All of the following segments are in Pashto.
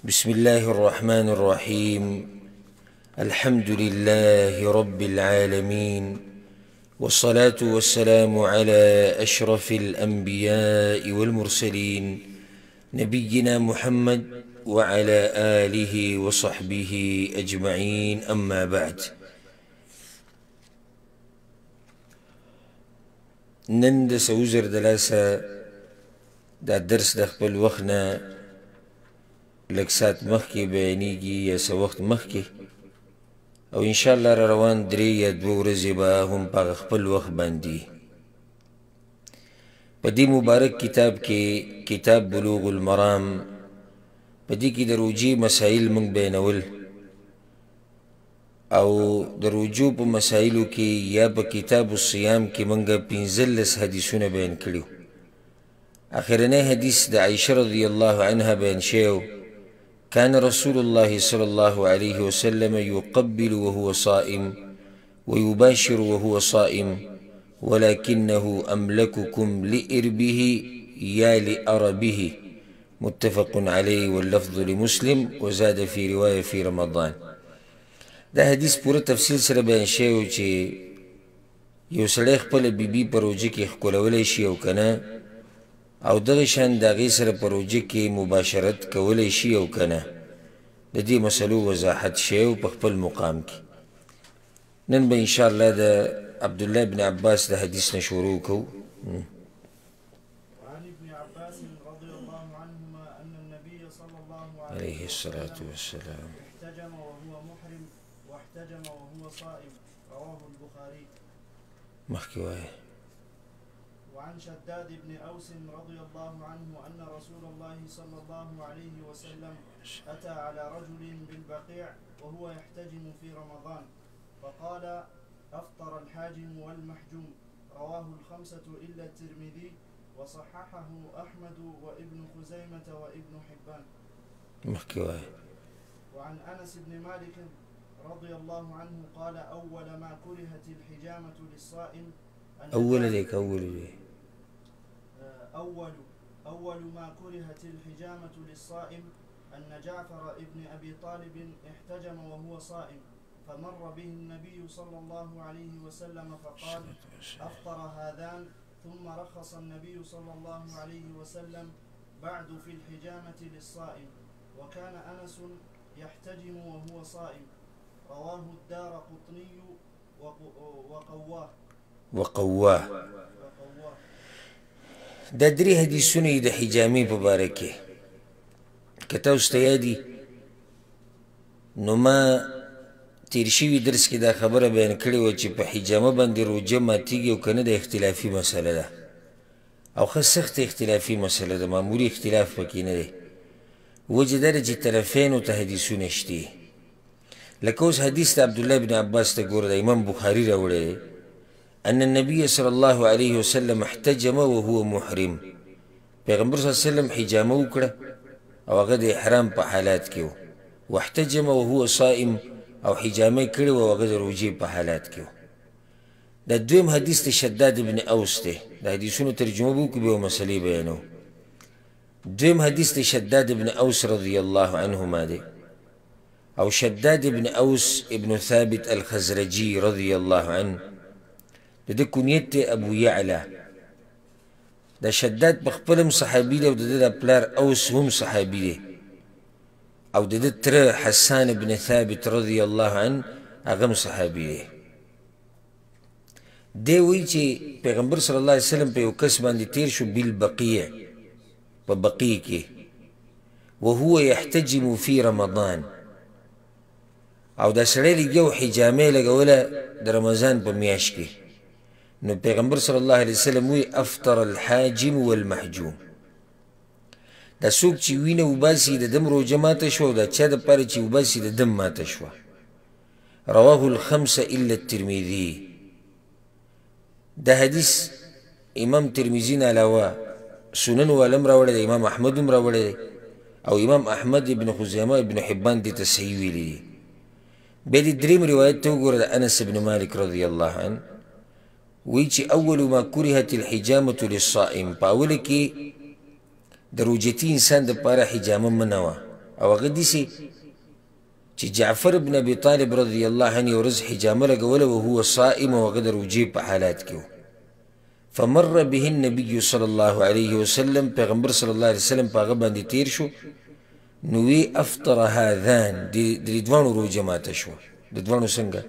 بسم الله الرحمن الرحيم. الحمد لله رب العالمين، والصلاة والسلام على أشرف الأنبياء والمرسلين نبينا محمد وعلى آله وصحبه أجمعين، أما بعد. نن د سوزر دلاسه دا درس د خپل وخت نه لږ ساعت مخکې بیانېږي یا څه وخت مخکې، او انشاءالله را روان 3 یا 2 ورځې به هم په هغه خپل وخت باندې په دې مبارک کتاب کې، کتاب بلوغ المرام، په دې کې د روجې مسایل موږ بیانول، او د رجوع په مسایلو کې یا په کتاب الصیام کې موږ 15 حدیثونه بیان کړي. اخرنی حدیث د عائشه رضی الله عنها بیان شوی: كان رسول الله صلى الله عليه وسلم يقبل وهو صائم ويباشر وهو صائم ولكنه أملككم لإربه يا لأربه، متفق عليه واللفظ لمسلم وزاد في رواية في رمضان. دا حدیث پورا تفصیل سره بیان شوی چې یو سړی خپل بیبي په روژه کې ښکلولی شي او کنه، او دغه شان د هغې سره په روژه کې مباشرت کولی شي او کنه. د دې مسلو وضاحت شوی په خپل مقام کې. نن به انشاءالله د عبدالله بن عباس د حدیث نه شروع کوو. وعن ابن عباس رضي الله عنهما أن النبي صلى الله عليه الصلاة والسلام احتجم وهو محرم واحتجم وهو صائم، رواه البخاري. مخکې وایه. وعن شداد بن أوس رضي الله عنه أن رسول الله صلى الله عليه وسلم أتى على رجل بالبقيع وهو يحتجم في رمضان فقال: أفطر الحاجم والمحجوم، رواه الخمسة إلا الترمذي وصححه أحمد وابن خزيمة وابن حبان. مخکې وایه. وعن أنس بن مالك رضي الله عنه قال: أول ما كرهت الحجامة للصائم أول ما كرهت الحجامة للصائم أن جعفر ابن أبي طالب احتجم وهو صائم، فمر به النبي صلى الله عليه وسلم فقال: أفطر هذان، ثم رخص النبي صلى الله عليه وسلم بعد في الحجامة للصائم، وكان أنس يحتجم وهو صائم، رواه الدارقطني وقواه. دا 3 حدیثونه د حجامې په باره کې که تاسو ته یادي، نو ما تیر شوي درس کې دا خبره بیان کړې وه چې په حجامه باندې روژه ماتېږي او که نه د اختلافي مسله ده، او ښه سخت اختلافي مسله ده، معمولي اختلاف پکې نه دی. وجه دا ده چې طرفینو ته حدیثونه شته. لکه اوس حدیث د عبدالله بن عباس ته ګوره، د امام بخاري راوړی دی: أن النبي صلى الله عليه وسلم احتجم وهو محرم. پیغمبر صلی الله علیه وسلم حجامه وکړه او هغه د احرام په حالات کې و. واحتجم وهو صائم، او حجامه کړې و هغه د روژې په حالات کې و. دا دویم حدیث د شداد بن اوس دی. د حدیثونو ترجمه به وکړو، بیا مسلې بیانو. دویم حدیث د شداد بن اوس رضی الله عنهما دی، او شداد بن اوس ابن ثابت الخزرجي رضی الله عنه، د ده کنیت دی ابو یعلا. دا شداد په خپل هم صحابي دی، او د ده د پلار اوس هم صحابي دی، او د ده تره حسان بن ثابت رضی الله عنه هغه هم صحابي دی. دی وایي چې پیغمبر صلی الله علیه وسلم په یو کس باندې تیر شو بالبقیع، په بقیع کې، وهو يحتجم في رمضان، او دا سړی لګیا و حجامه یې لګوله د رمضان په میاشت کې. نو پیغمبر صلی الله علیه وسلم وی: افطر الحاجم والمحجوم. دا څوک چې وینه وباسي د دم روژه ماته شوه، او دا چا دپاره چې وباسي د دم ماته شوه. رواه الخمسه الا الترمذي. دا حدیث امام ترمذي نه علاوه سنن والم راوړی دی، امام احمد هم راوړی دی، او امام احمد ابن خزیمه ابن حبان دې ته صحیح ویلی دی. بیا دې دریم روایت ته وګوره د انس بن مالک رضی الله عنه، وی چې اول ما کرهت الحجامة للصائم، په اوله کې د روژتي انسان دپاره حجامه منه وه، او هغه داسې چې جعفر بن ابي طالب رضی الله عنه یو ورځ حجامه لګوله وهو صائم او هغه د روجې په حالات کې و فمر به النبي صلی الله علیه وسلم پیغمبر صلی الله علیه وسلم په هغه باندې تیر شو نو وی افطر هذان د دوانو روجه ماته شو د دوانو څنګه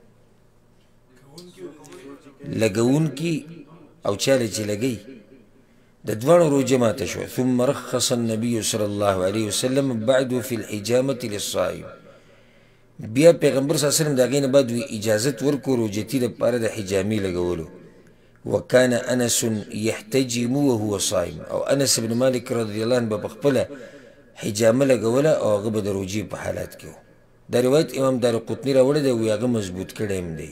لګونکي او چاله چې لګي د دوانو روجه ماته شو ثم رخص النبي صلی الله علیه وسلم بعد في الحجامه للصائم بیا پیغمبر صلی الله علیه وسلم د هغې نه بعد وی اجازت ورکړو روجتي دپاره د حجامې لګولو وكان انس يحتجم وهو صائم او انس بن مالك رضي الله عنه په خپله حجامه لګوله او هغه به د روجې په حالات کې و دا روایت امام دارقطني راوړی دی وی هغه مضبوط کړی هم دی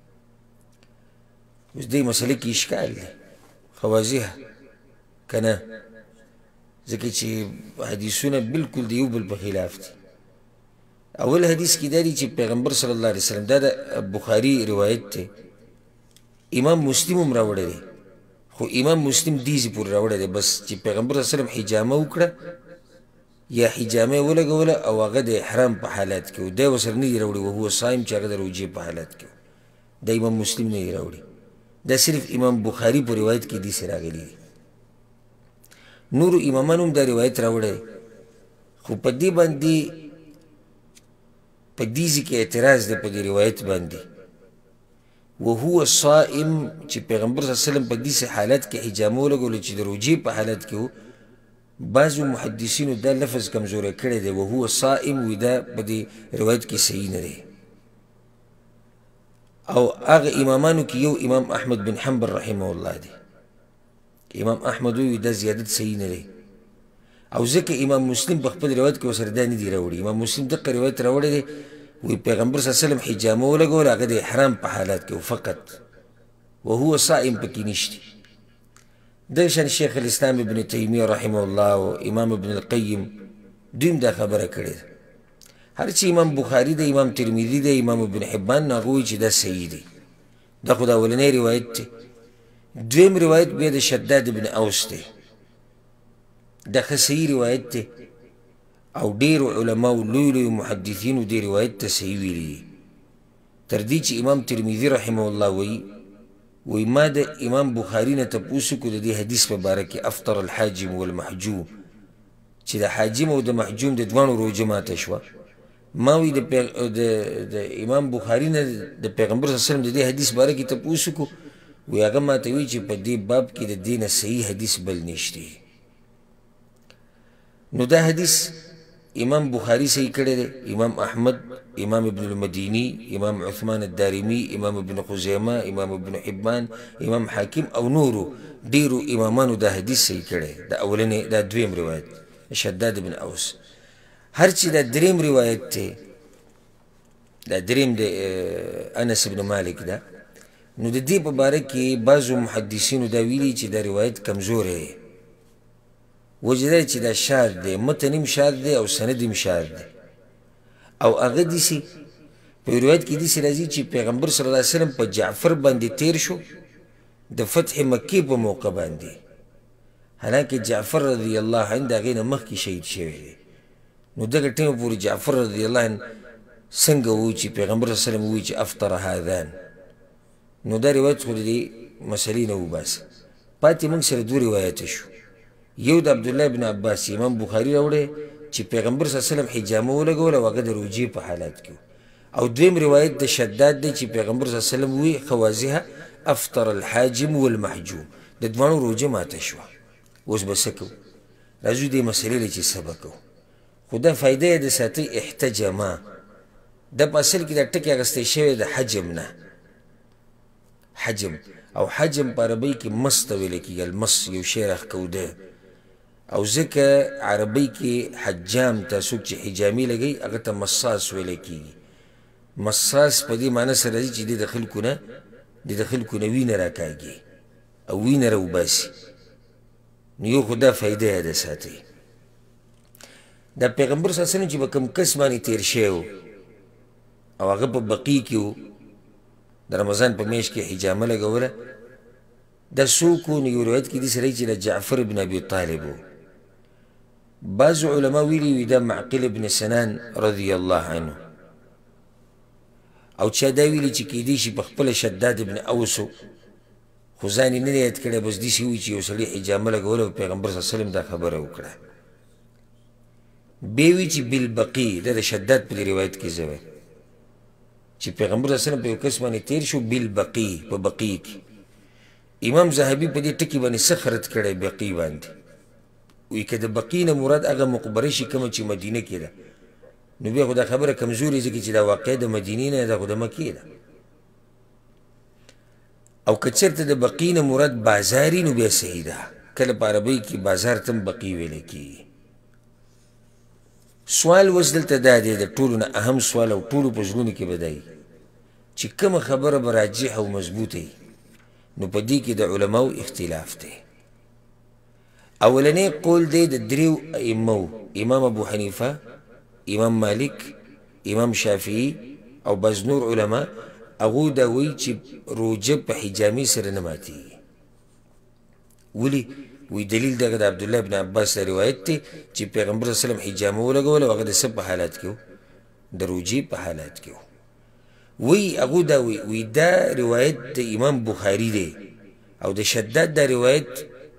اوس دې مسلې کې اشکال دی خوازیه که نه ځکه چې حدیثونه بلکل د یو بل په خلاف دي اول حدیث کې دا دی چې پیغمبر صلی الله علیه وسلم دا د بخاري روایت دی امام مسلم هم راوړی دی خو امام مسلم دیزې پورې راوړی دی بس چې پیغمبر صلی الله علیه وسلم حجامه وکړه یا حجامه یې ولګوله او هغه د احرام په حالات کې و دی ورسره نه دی راوړي وهو صایم چې هغه د روجې په حالات کې و دا امام مسلم نه دی راوړي دا صرف امام بخاري په روایت کې داسې راغلي دي نورو امامانو هم دا روایت راوړی خو په دې باندې په دیزې کې اعتراض دی په دې روایت باندې وهو صائم چې پیغمبر صلی الله علیه وسلم په داسې حالت کې حجامه ولګوله چې د روجې په حالت کې و بعضو محدثینو دا لفظ کمزوری کړی دی وهو صائم وی دا په دې روایت کې صحیح نه دی او هغه امامانو کې یو امام احمد بن حنبل رحمه الله دی امام احمد وی دا زیادت صحیح نه دی او ځکه امام مسلم په خپل روایت کې ورسره دا نه دی راوړي امام مسلم دغه روایت راوړی دی وی پیغمبر صلی الله علیه وسلم حجامه ولګوله هغه د احرام په حالات کې و فقط وهو صائم پکې نشته دغه شان شیخ الاسلام ابن تیمیه رحمه الله او امام ابن القیم دوی هم دا خبره کړې ده هر چې امام بخاري دی امام ترمذي دی امام ابن حبان نه هغه وایي چې دا صحیح دی دا خو د اولنی روایت دی دویم روایت بیا د شداد ابن اوس دی دا ښه صحیح روایت دی او ډېرو علماو لوی لوی محدثینو دې روایت ته صحیح ویلي دي تر دې چې امام ترمذي رحمه الله وی ما د امام بخاري نه تپوس وکړو د دې حدیث په باره کې افطر الحاجم والمحجوم چې د حاجم او د محجوم د دوانو روجه ماته شوه ما وی د امام بخاري نه د پیغمبر صلی الله علیه وسلم د دې حدیث باره کې تپوس وکړو وی هغه ماته وی چې په دې باب کې د دې نه صحیح حدیث بل نشته نو دا حدیث امام بخاري صحیح کړی دی امام احمد امام ابن المديني امام عثمان الدارمي امام ابن خزيمه امام ابن حبان امام حاکم او نورو ډیرو امامانو دا حدیث صحیح کړی دا اولنی دا دویم روایت شداد بن اوس هر چې دا دریم روایت دی دا دریم د انس بن مالک دا نو د دې په باره کې بعضو محدثینو دا ویلي چې دا روایت کمزوری دی وجه دا چې دا شاذ دی متن هم شاذ دی او سند هم شاذ دی او هغه داسې په روایت کې داسې راځي چې پیغمبر صلی الله علیه وسلم په جعفر باندې تیر شو د فتح مکې په موقع باندې حالانکه جعفر رضی الله عنه د هغې نه مخکې شهید شوی دی نو دغه ټیمه پورې جعفر رضی الله عنه څنګه و چې پیغمبر صلی الله علیه وسلم ووایي چې افطر هذان نو دا روایت خو د دې مسلې نه وباسه پاتې موږ سره دوه روایته شو یو د عبدالله بن عباس امام بخاري راوړی چې پیغمبر صلی الله علیه وسلم حجامه ولګوله او هغه د روجې په حالات کې او دویم روایت د شداد دی چې پیغمبر صلی الله علیه وسلم وی خوازیها افطر الحاجم والمحجوم د دوانو روجه ماته شوه اوس به څه کوو راځو دې مسلې له چې څه به کوو خو دا فایده یې د ساتئ احتجامه دا په اصل کې دا ټکي اخیستی شوی د حجم نه حجم او حجم په عربۍ کې مس ته ویلی کېږي المس یو شی راښکوده او ځکه عربۍ کې حجام ته څوک چې حجامې لګوي هغه ته مساس ویلی کېږي مساس په دې معنی سره راځي چې د خلکو نه وینه راکاږي او وینه راوباسي نو یو خو دا فایده یې ده ساتئ دا پیغمبر صلی الله علیه وسلم چې په کوم کس باندې تیر شوی و او هغه په بقي کې و د رمضان په میاشت کې حجامه لګوله دا څوک و نو یو روایت کې داسې راځي چې د جعفر بن ابي طالب و بعض علما ویلي وي دا معقل ابن سنان رضی الله عنه، او چا دا ویلي چې کیدی شي په خپله شداد ابن اوس خو ځان یې نه دی یاد کړی، بس داسې وایي چې یو سړي حجامه لګوله او پیغمبر صلی الله علیه وسلم دا خبره وکړه. بیا وایي چې بالبقي، دا د شداد په دې روایت کې زه وایم چې پیغمبر صلی الله علیه وسلم په یو کس باندې تیر شو بالبقي، په بقي کې. امام ذهبي په دې ټکي باندې څه خرد کړی بقي باندې، وایي که د بقي نه مراد هغه مقبره شي کومه چې مدینه کې ده، نو بیا خو دا خبره کمزورې ځکه چې دا واقع د مدینې نه ده، خو د مکې ده. او که چېرته د بقي نه مراد بازاري نو بیا صحیح ده، کله په عربۍ کې بازار ته هم بقي ویلی کېږي. سوال اوس دلته دا دی، د ټولو نه اهم سوال او ټولو په زړونو کې به دا وي چې کومه خبره به راجح او مضبوطه وي، نو په دې کې د علماو اختلاف دی. اولنی قول دی د دریو ائمو، امام ابو حنیفه، امام مالک، امام شافعي او بعض نور علما، هغوی دا وایي چې روجه په حجامې سره نه ماتېږي. ولې؟ وی دلیل دغه د عبدالله بن عباس روایت دی چې پیغمبر صلی الله علیه وسلم حجامه ولګوله او هغه د څه په حالات کې و؟ د روجې په حالات کې و. وی هغوی دا وی دا روایت د امام بخاري دی او د شداد دا روایت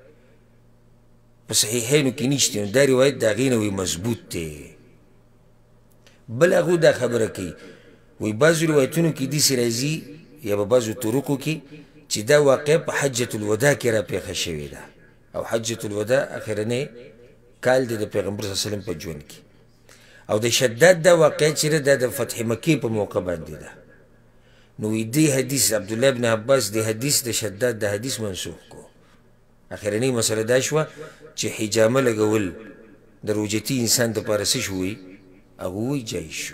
په صحیحینو کې نشته، نو دا روایت د هغې نه وی مضبوط دی. بل هغوی دا خبره کوي، وی بعضو روایتونو کې داسې راځي یا په بعضو طرقو کې چې دا واقع په حجة الوداع کې را پیښه شوې ده، او حجة الوداع اخرنی کال دی د پیغمبر صلی الله علیه وسلم په ژوند کې. او د شداد دا واقع چې دا د فتح مکې په موقع باندې ده. نو وی دې حدیث عبدالله بن عباس د حدیث د شداد د حدیث منسوخ کو. اخرنی مسله دا شوه چې حجامه لګول د روجتي انسان دپاره څه شوی؟ هغه وی جایز شو.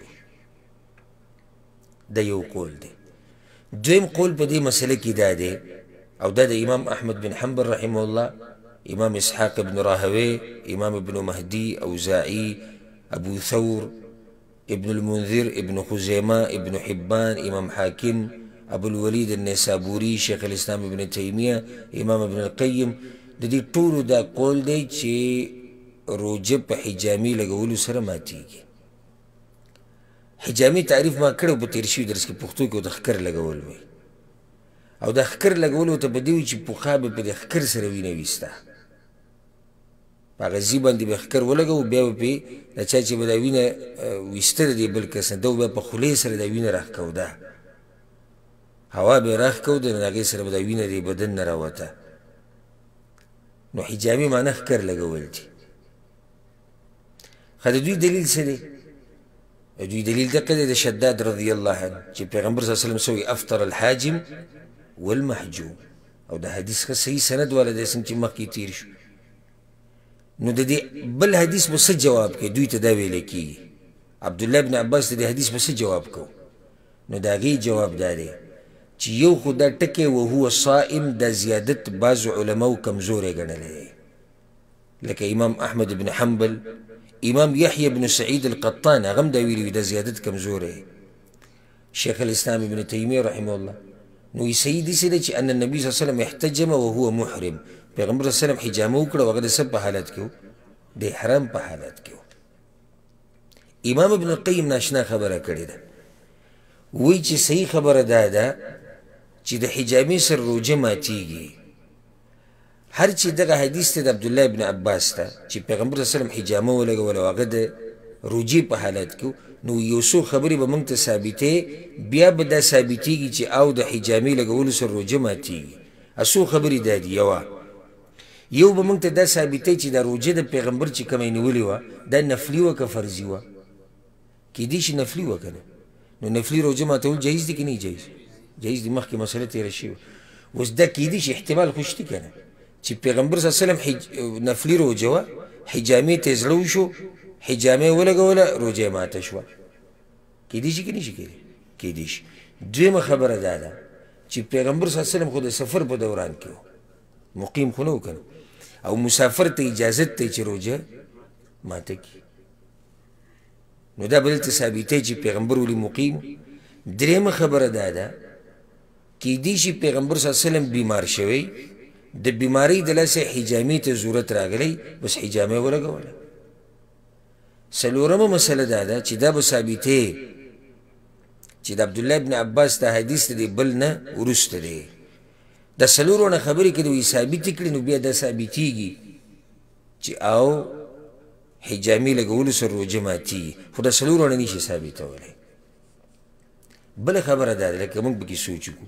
دا یو قول دی. دویم قول په دې مسله کې دا دی، او دا د امام احمد بن حنبل رحمه الله، امام اسحاق بن راهوی، امام ابن مهدي، اوزاعي، ابو ثور، ابن المنذر، ابن خزیمه، ابن حبان، امام حاکم، ابو الولید النسابوري، شیخ الاسلام ابن تیمیه، امام ابن القیم، د دې ټولو دا قول دی چې روجه په حجامې لګولو سره ماتېږي. حجامې تعریف ما کړی په تېر شوي درس کې پښتو کې د ښکر لګول وی، او د ښکر لګولو ته به دې وي چې پخوا به په د ښکر سره وینه ویسته، په هغه ځي باندې به ښکر ولګوو، بیا به پرې د چا چې به دا وینه ویسته د دې بل کس نه، ده بیا په خولې سره دا وینه راښکوده، هوا به یې راښکوده، نو د هغې سره به دا وینه د بدن نه راوته. نو حجامې معنی ښکر لګول دي. ښه د دوی دلیل څه دی؟ دوی دلیل دقه دی د شداد رضی الله عنه چې پیغمبر صلی الله علیه وسلم سوی افطر الحاجم والمحجوم، او د حدیث ښه صحیح سند والا دی څنګه چې مخکې تیر شو. نو د دې بل حدیث به څه جواب کوي؟ دوی ته دا ویلی کېږي عبدالله بن عباس د دې حدیث به څه جواب کو؟ نو د هغې جواب دا دی چې یو خو دا ټکی وهو صائم دا زیادت بعضو علماو کمزوری ګڼلی دی، لکه امام احمد بن حنبل، امام یحیی بن سعید القطان هغه هم دا ویلي وي دا زیادت کمزوری، شیخ الاسلام ابن تیمیه رحمه الله. نو صحیح داسې دی چې ان النبي صلی الله علیه وسلم احتجم وهو محرم، پیغمبر صلی الله علیه وسلم حجامه وکړه او هغه د څه په حالت کې و؟ د احرام په حالت کې و. امام ابن القیم ناشنا خبره کړې ده، وایي چې صحیح خبره دا ده چې د حجامې سره روجه ماتېږي. هر چې دغه حدیث ته د عبدالله ابن عباس ته چې پیغمبر صلی الله علیه وسلم حجامه ولګوله او هغه د روجې په حالت کې، نو یو څو خبرې به موږ ته ثابتې، بیا به دا ثابتېږي چې او د حجامې لګولو سره روجه ماتېږي. څو خبرې دا دي. یو به موږ ته دا ثابتې چې دا روجه د پیغمبر چې کومه یې نیولې وه دا نفلي وه که فرضي وه؟ کیدای شي نفلي وه که نه، نو نفلي روجه ماتول جایز دي که نه جایز؟ جایز دي، مخکې مسله تېره شوې. اوس دا کیدای شي احتمال خو شته که نه چې پیغمبر صلی الله علیه وسلم نفلي روجه وه، حجامې ته یې زړه وشو، حجامې ولګوله، روجه یې ماته شوه. کیدای شي که نه شي کیدای؟ کیدای شي. دویمه خبره دا ده چې پیغمبر صلی الله علیه وسلم خو د سفر په دوران کې و، مقیم خو نه و که نه، او مسافر ته اجازت دی چې روجه ماته کړي، نو دا به دلته ثابتوي چې پیغمبر ولې مقیم. درېیمه خبره دا ده کیدای شي پیغمبر صلی الله علیه وسلم بیمار شوی، د بیمارۍ د لاسه حجامې ته ضرورت راغلی، بس حجامه ولګوله، څلورمه مسله دا ده چې دا به ثابتې چې د عبدالله ابن عباس دا حدیث د بل نه وروسته دی دا څلورو نه خبرې که دوی ثابتې کړي نو بیا دا ثابتېږي چې او حجامې لګولو سره روژه ماتېږي خو دا څلورو نه نشي ثابتولی بله خبره دا ده لکه موږ پکې سوچ وکړو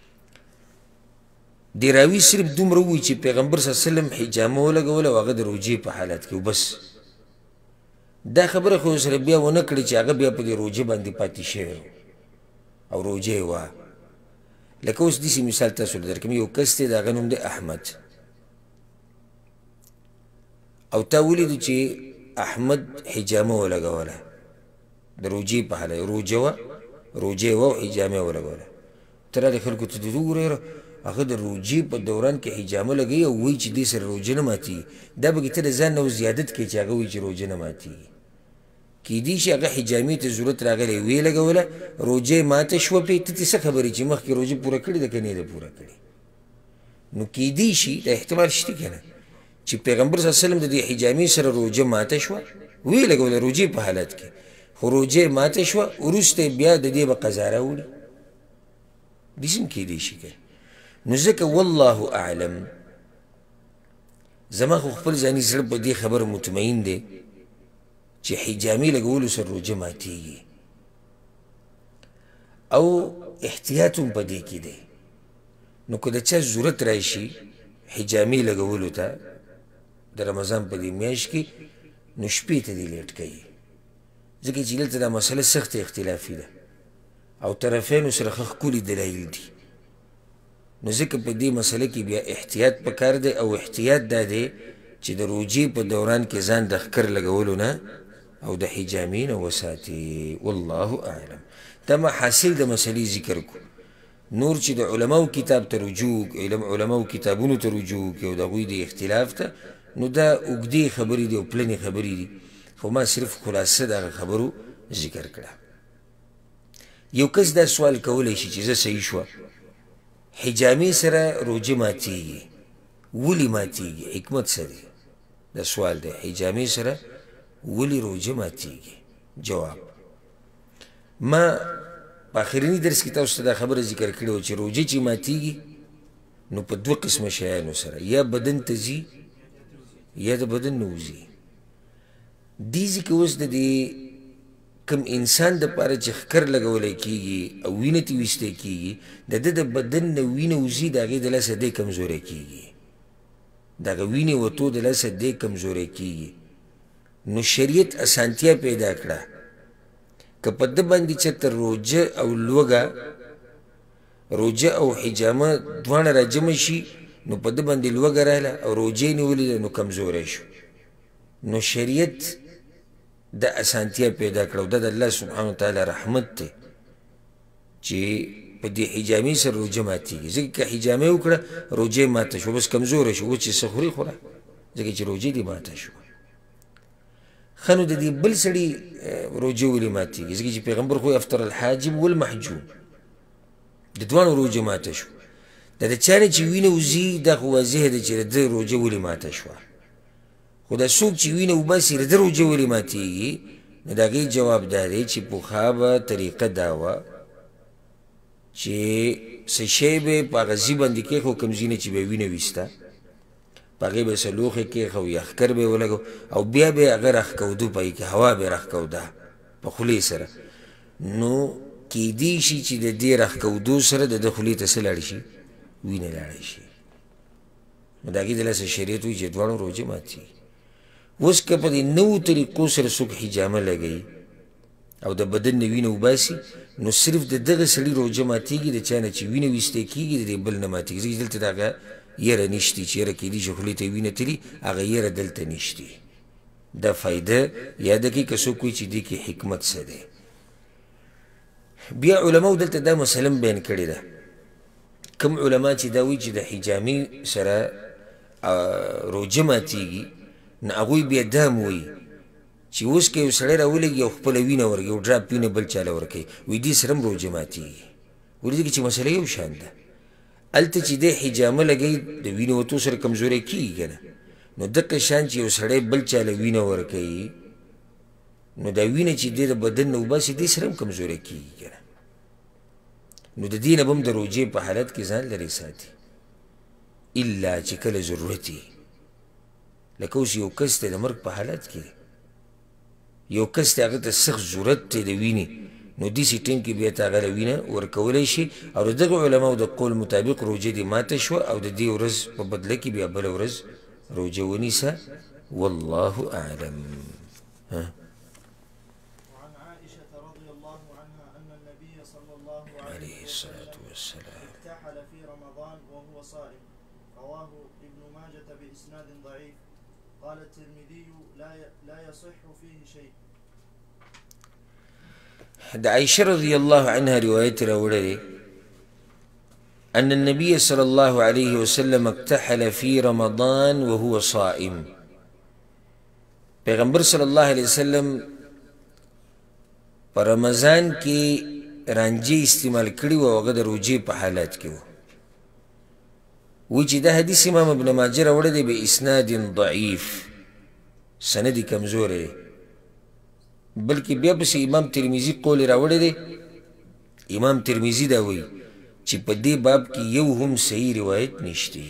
دې راوي صرف دومره ووایي چې پیغمبر صلی الله علیه وسلم حجامه ولګوله او هغه د روژې په حالت کې بس دا خبره خو سره بیا ونه کړي چې هغه بیا په دې روژې باندې پاتې شوی او روژه یې وه لکه اوس داسې مثال تاسو له درکوم یو کس دی د هغه نوم دی احمد او تا ولیدو چې احمد حجامه ولګوله د روژې په حالت روژه وه روژه وه او حجامه یې ولګوله ته رالې خلکو ته دې وګورې هغه د روژې په دوران کې حجامه لګوي او وایي چې دې سره روژه نه ماتېږي دا به ته د ځان نه زیادت کوي چې هغه وایي چې روژه نه ماتېږي کیدای شي هغه حجامې ته ضرورت راغلی ویې لګوله روژه ماته شوه پرې ته څه خبرې چې مخکې روژه پوره کړې ده که نه یې ده پوره کړې نو کیدای شي دا احتمال شته که نه چې پیغمبر صلی الله علیه وسلم د دې حجامې سره روژه ماته شوه ویې لګوله روژې په حالت کې خو روژه ماته شوه وروسته بیا د دې به قضا راوړي داسې هم کیدای شي که نو ځکه والله اعلم زما خو خپل ځاني زړه په دې خبره مطمئن دی چې حجامې لګولو سره روژه ماتېږي او احتیاط هم په دې کې دی نو که د چا ضرورت راشي حجامې لګولو ته د رمضان په دې میاشت کې نو شپې ته دې لیټ کوي ځکه چې دلته دا مسله سخت اختلافي ده او طرفینو سره ښه ښکلي دلایل دي نو ځکه په دې مسله کې بیا احتیاط پکار دی او احتیاط دا دی چې د روژې په دوران کې ځان د ښکر لګولو نه او د حجامې نه وساتي والله اعلم دا ما حاصل د مسلې ذکر کو نور چې د علماو کتاب ته رجوع علماو کتابونو ته رجوع کوي او د هغوی د اختلاف ته نو دا اوږدې خبرې دي او پلنې خبرې دي خو ما صرف خلاصه د هغه خبرو ذکر کړه یو کس دا سوال کولی شي چې زه صحیح شوه حجامې سره روژه ماتېږي ولې ماتېږي حکمت څه دی دا سوال دی حجامې سره ولې روژه ماتېږي جواب ما په آخریني درس کې تاسو ته دا خبره ذکر کړې وه چې روژه چې ماتېږي نو په دوه قسمه شیانو سره یا بدن ته ځي یا د بدن نه وځي دې ځای کې اوس د دې کم انسان دپاره چې ښکر لګولی کېږي او وینه ترې ویستی کېږي د ده د بدن نه وینه وځي د هغې د لاسه دی کمزوری کېږي د هغه وینې وتو د لاسه دی کمزوری کېږي نو شریعت اسانتیا پیدا کړه که په ده باندې چېرته روژه او لوږه روژه او حجامه دواړه راجمع شي نو په ده باندې لوږه راغله او روژه یې نیولې ده نو کمزوری شو نو شریعت د اسانتیا پیدا کړه او دا د الله سبحانه وتعالی رحمت دی چې په دې حجامې سره روژه ماتېږي ځکه که حجامې وکړه روژه یې ماته شو بس کمزوری شو اوس چې څه خوري خوره ځکه چې روژه دې ماته شوه ښه نو د دې بل سړي روژه ولې ماتېږي ځکه چې پیغمبر خو افطر الحاجم والمحجوم د دواړو روژه ماته شو دا د چا نه چې وینه وځي دا خو واضح ده چې د ده روژه ولې ماته شوه خو دا څوک چې وینه وباسي د ده روژه ولې ماتېږي نو د هغې جواب دا دی چې پخوا به طریقه دا وه چې څه شی به یې په هغه ځي باندې کېښو کوم ځي نه چې به یې وینه ویسته په هغې به یې څه لوښی کېښو یا ښکر به یې ولګو او بیا به یې هغه راښکودو په هغې کې هوا به یې راښکوده په خولې سره نو کیدای شي چې د دې راښکودو سره د ده خولې ته څه لاړ شي وینه لاړی شي نو د هغې د لاسه شریعت وایي چې دواړو روژه ماتېږي اوس که په دې نوو طریقو سره څوک حجامه لګوي او د بدن نه وینه وباسي نو صرف د دغه سړي روژه ماتېږي د چا نه چې وینه ویستی کېږي د دې بل نه ماتېږي ځکه دلته د هغه یره نشتي چې یره کیدای شي خولې ته یې وینه تلي هغه یره دلته نشتي دا فایده یاده کړئ که څوک وایي چې دې کې حکمت څه دی بیا علماو دلته دا مسله بیان کړې ده کوم علما چې دا وایي چې د حجامې سره روژه ماتېږي نو هغوی بیا دا هم وایي چې اوس که یو سړی راولګي او خپله وینه ورکوي یو ډراپ وینه بل چاله ورکوي وایي دې سره هم روژه ماتېږي ولې ځکه چې مسله یو شان ده هلته چې دی حجامه لګوي د وینې وتو سره کمزوری کېږي که نه نو دقه شان چې یو سړی بل چاله وینه ورکوي نو دا وینه چې دی د بدن نه وباسي دې سره هم کمزوری کېږي که نه نو د دې نه به هم د روجې په حالت کې ځان لرې ساتي الا چې کله ضرورت وي لکه اوس یو کس دی د مرګ په حالت کې دی یو کس دی هغه ته سخت ضرورت دی د وینې نو داسې ټیم کې بیا ته هغه له وینه ورکولی شي او د دغه علماو د قول مطابق روجه دې ماته شوه او د دې ورځ په بدله کې بیا بله ورځ روجه ونیسه والله اعلم وعن عائشة رضي الله عنها أن النبي صلى الله عليه الصلاة والسلام اكتحل في رمضان وهو صائم رواه ابن ماجة بإسناد ضعيف قال الترمذي لا يصح فيه شيء. د عائشة رضي الله عنها رواية راوړلې أن النبي صلى الله عليه وسلم اكتحل في رمضان وهو صائم. پیغمبر صلی الله علیه وسلم په رمضان کې رانجې استعمال کړي و هغه د روجې په حالت کې و وی چې دا حدیث امام ابن ماجه راوړی دی باسناد ضعیف سند یې کمزوری دی بلکې بیا پسې امام ترمذي قول راوړی دی امام ترمذي دا وایي چې په دې باب کې یو هم صحیح روایت نشته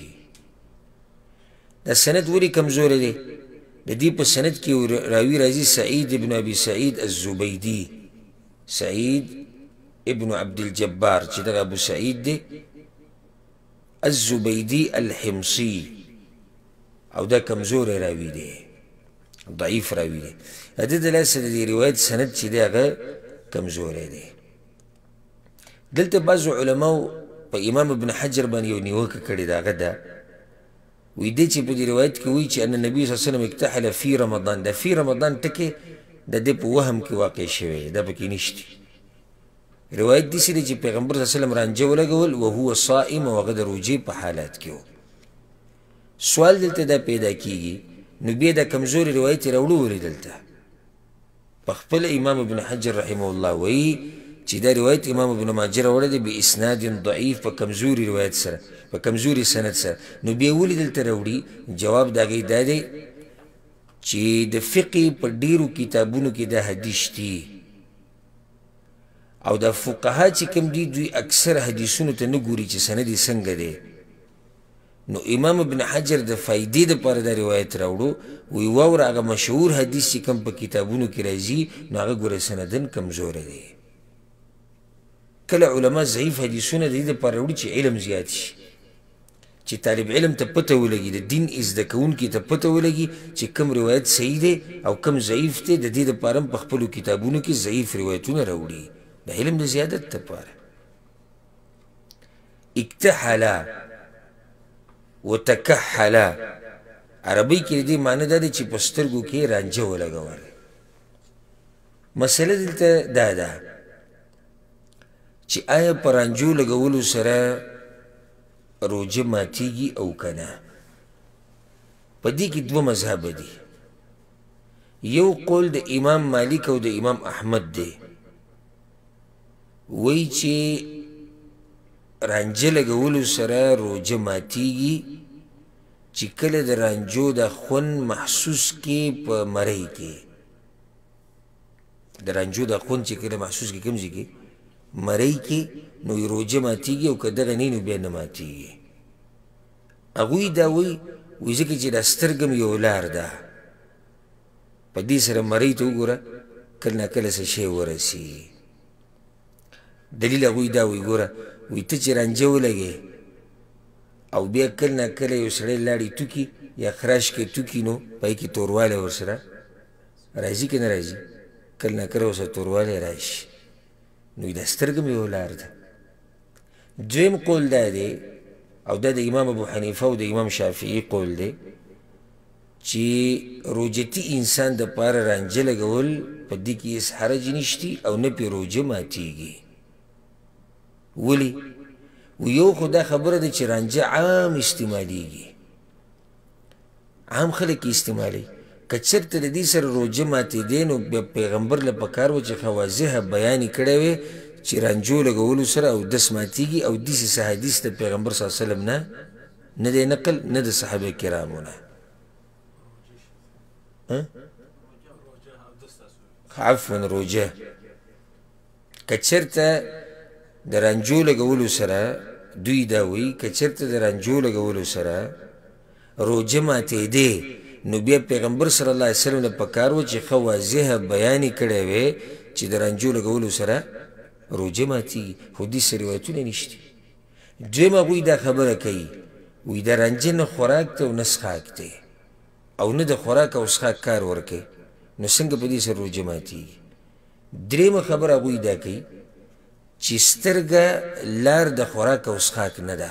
دا سند ولې کمزوری دی د دې په سند کې راوي راځي سعید ابن ابي سعید الزبيدي سعید ابن عبد الجبار چې دغه ابو سعید دی الزبيدي الحمصي او دا کمزوری راوي دی ضعیف راوي دی د دې دلاسه د روایت سند چې دی هغه کمزوری دی دلته بعضو علماو په امام ابن حجر باندې یو نیوکه کړې ده هغه ده وی دی چې په دې روایت کې وایي چې ان النبي صلی الله علیه وسلم اکتحل فی رمضان دا فی رمضان ټکې د دې په وهم کې واقع شوی دا پکې نشته روایت داسې دی چې پیغمبر صلی الله علیه وسلم رانجه ولګول وهو صائم او هغه د روجې په حالت کې و سوال دلته دا پیدا کېږي نو بیا دا کمزوري روایت یې راوړو ولې دلته په خپل امام ابن حجر رحمه الله وایي چې دا روایت امام ابن ماجه راوړی دی باسناد ضعیف په کمزوري روایت سره په کمزوري سند سره نو بیا ولې دلته راوړي جواب د هغې دا دی چې د فقې په ډېرو کتابونو کې دا حدیث دي او دا فقها چې کوم دي دوی اکثر حدیثونو ته نه ګوري چې سند یې څنګه دی نو امام ابن حجر د فایدې دپاره دا روایت راوړو وی واوره هغه مشهور حدیث چې کوم په کتابونو کې راځي نو هغه ګوره سندن کمزوری دی کله علما ضعیف حدیثونه د دې دپاره راوړي چې علم زیات شي چې طالب علم ته پته ولګي د دین زده کوونکي ته پته ولګي چې کوم روایت صحیح دی او کوم ضعیف دی د دې دپاره هم په خپلو کتابونو کې ضعیف روایتونه راوړي د علم د زیادت دپاره اکتحلا وتکحلا عربی کې د دې معنی دا دی چې په سترګو کې رانجه ولګول مسله دلته دا ده چې آیا په رانجو لګولو سره روجه ماتیږي او که نه په دې کې دوه مذهبه دي یو قول د امام مالک او د امام احمد دی وایي چې رانجه لګولو سره روجه ماتیږي چې کله د رانجو د خوند محسوس کې په مرۍ کې د رانجو د خوند چې کله محسوس کې کوم ځای کې مرۍ کې نو روجه ماتیږي او که دغه نه نو بیا نه ماتیږي هغوی دا وایي ځکه چې دا سترګه م یو لار ده په دې سره مرۍ ته وګوره کله نه کله څه شی ورسي دلیل هغوی دا وایي ګوره وی ته چې رانجه ولګې او بیا کله نه کله یو سړی لاړې توکي یا خراش کې توکي نو پای کې توروالی ورسره راځي که نه راځي کله نه کله ورسره توروالی راشي نو دا سترګه مې یو لار ده دویم قول دا دی او دا د امام ابو حنیفه او د امام شافعي قول دی چې روجتي انسان دپاره رانجه لګول په دې کې هېڅ حرج نشتي او نه پې روجه ماتیږي ولی یو خو دا خبره ده چې رانجه عام استعمالیږي عام خلک یې استعمالوي که چېرته د دې سره روجه ماتېدی نو بیا پیغمبر له پکار و چې ښه واضحه بیان یې کړی وی چې رانجو لګولو سره اودس ماتیږي او داسې څه حدیث د پیغمبر صلی الله علیه وسلم نه دی نقل نه د صحابه کرامو نه عفوا روجه که چرته د رانجو لګولو سره دوی دا وایي که چرته د رانجو لګولو سره روجه ماتېدې نو بیا پیغمبر صلی الله علیه وسلم ته پکار و چې ښه واضحه بیان یې کړی وی چې د رانجو لګولو سره روجه ماتېږي خو داسې روایتونه نشته. دویمه هغوی دا خبره کوي وایي د رانجه نه خوراک ته او نه څښاک دی او نه د خوراک او څښاک کار ورکوي نو څنګه په دې سره روجه ماتېږي. درېیمه خبره هغوی دا کوي چې سترګه لار د خوراک او څښاک نه ده،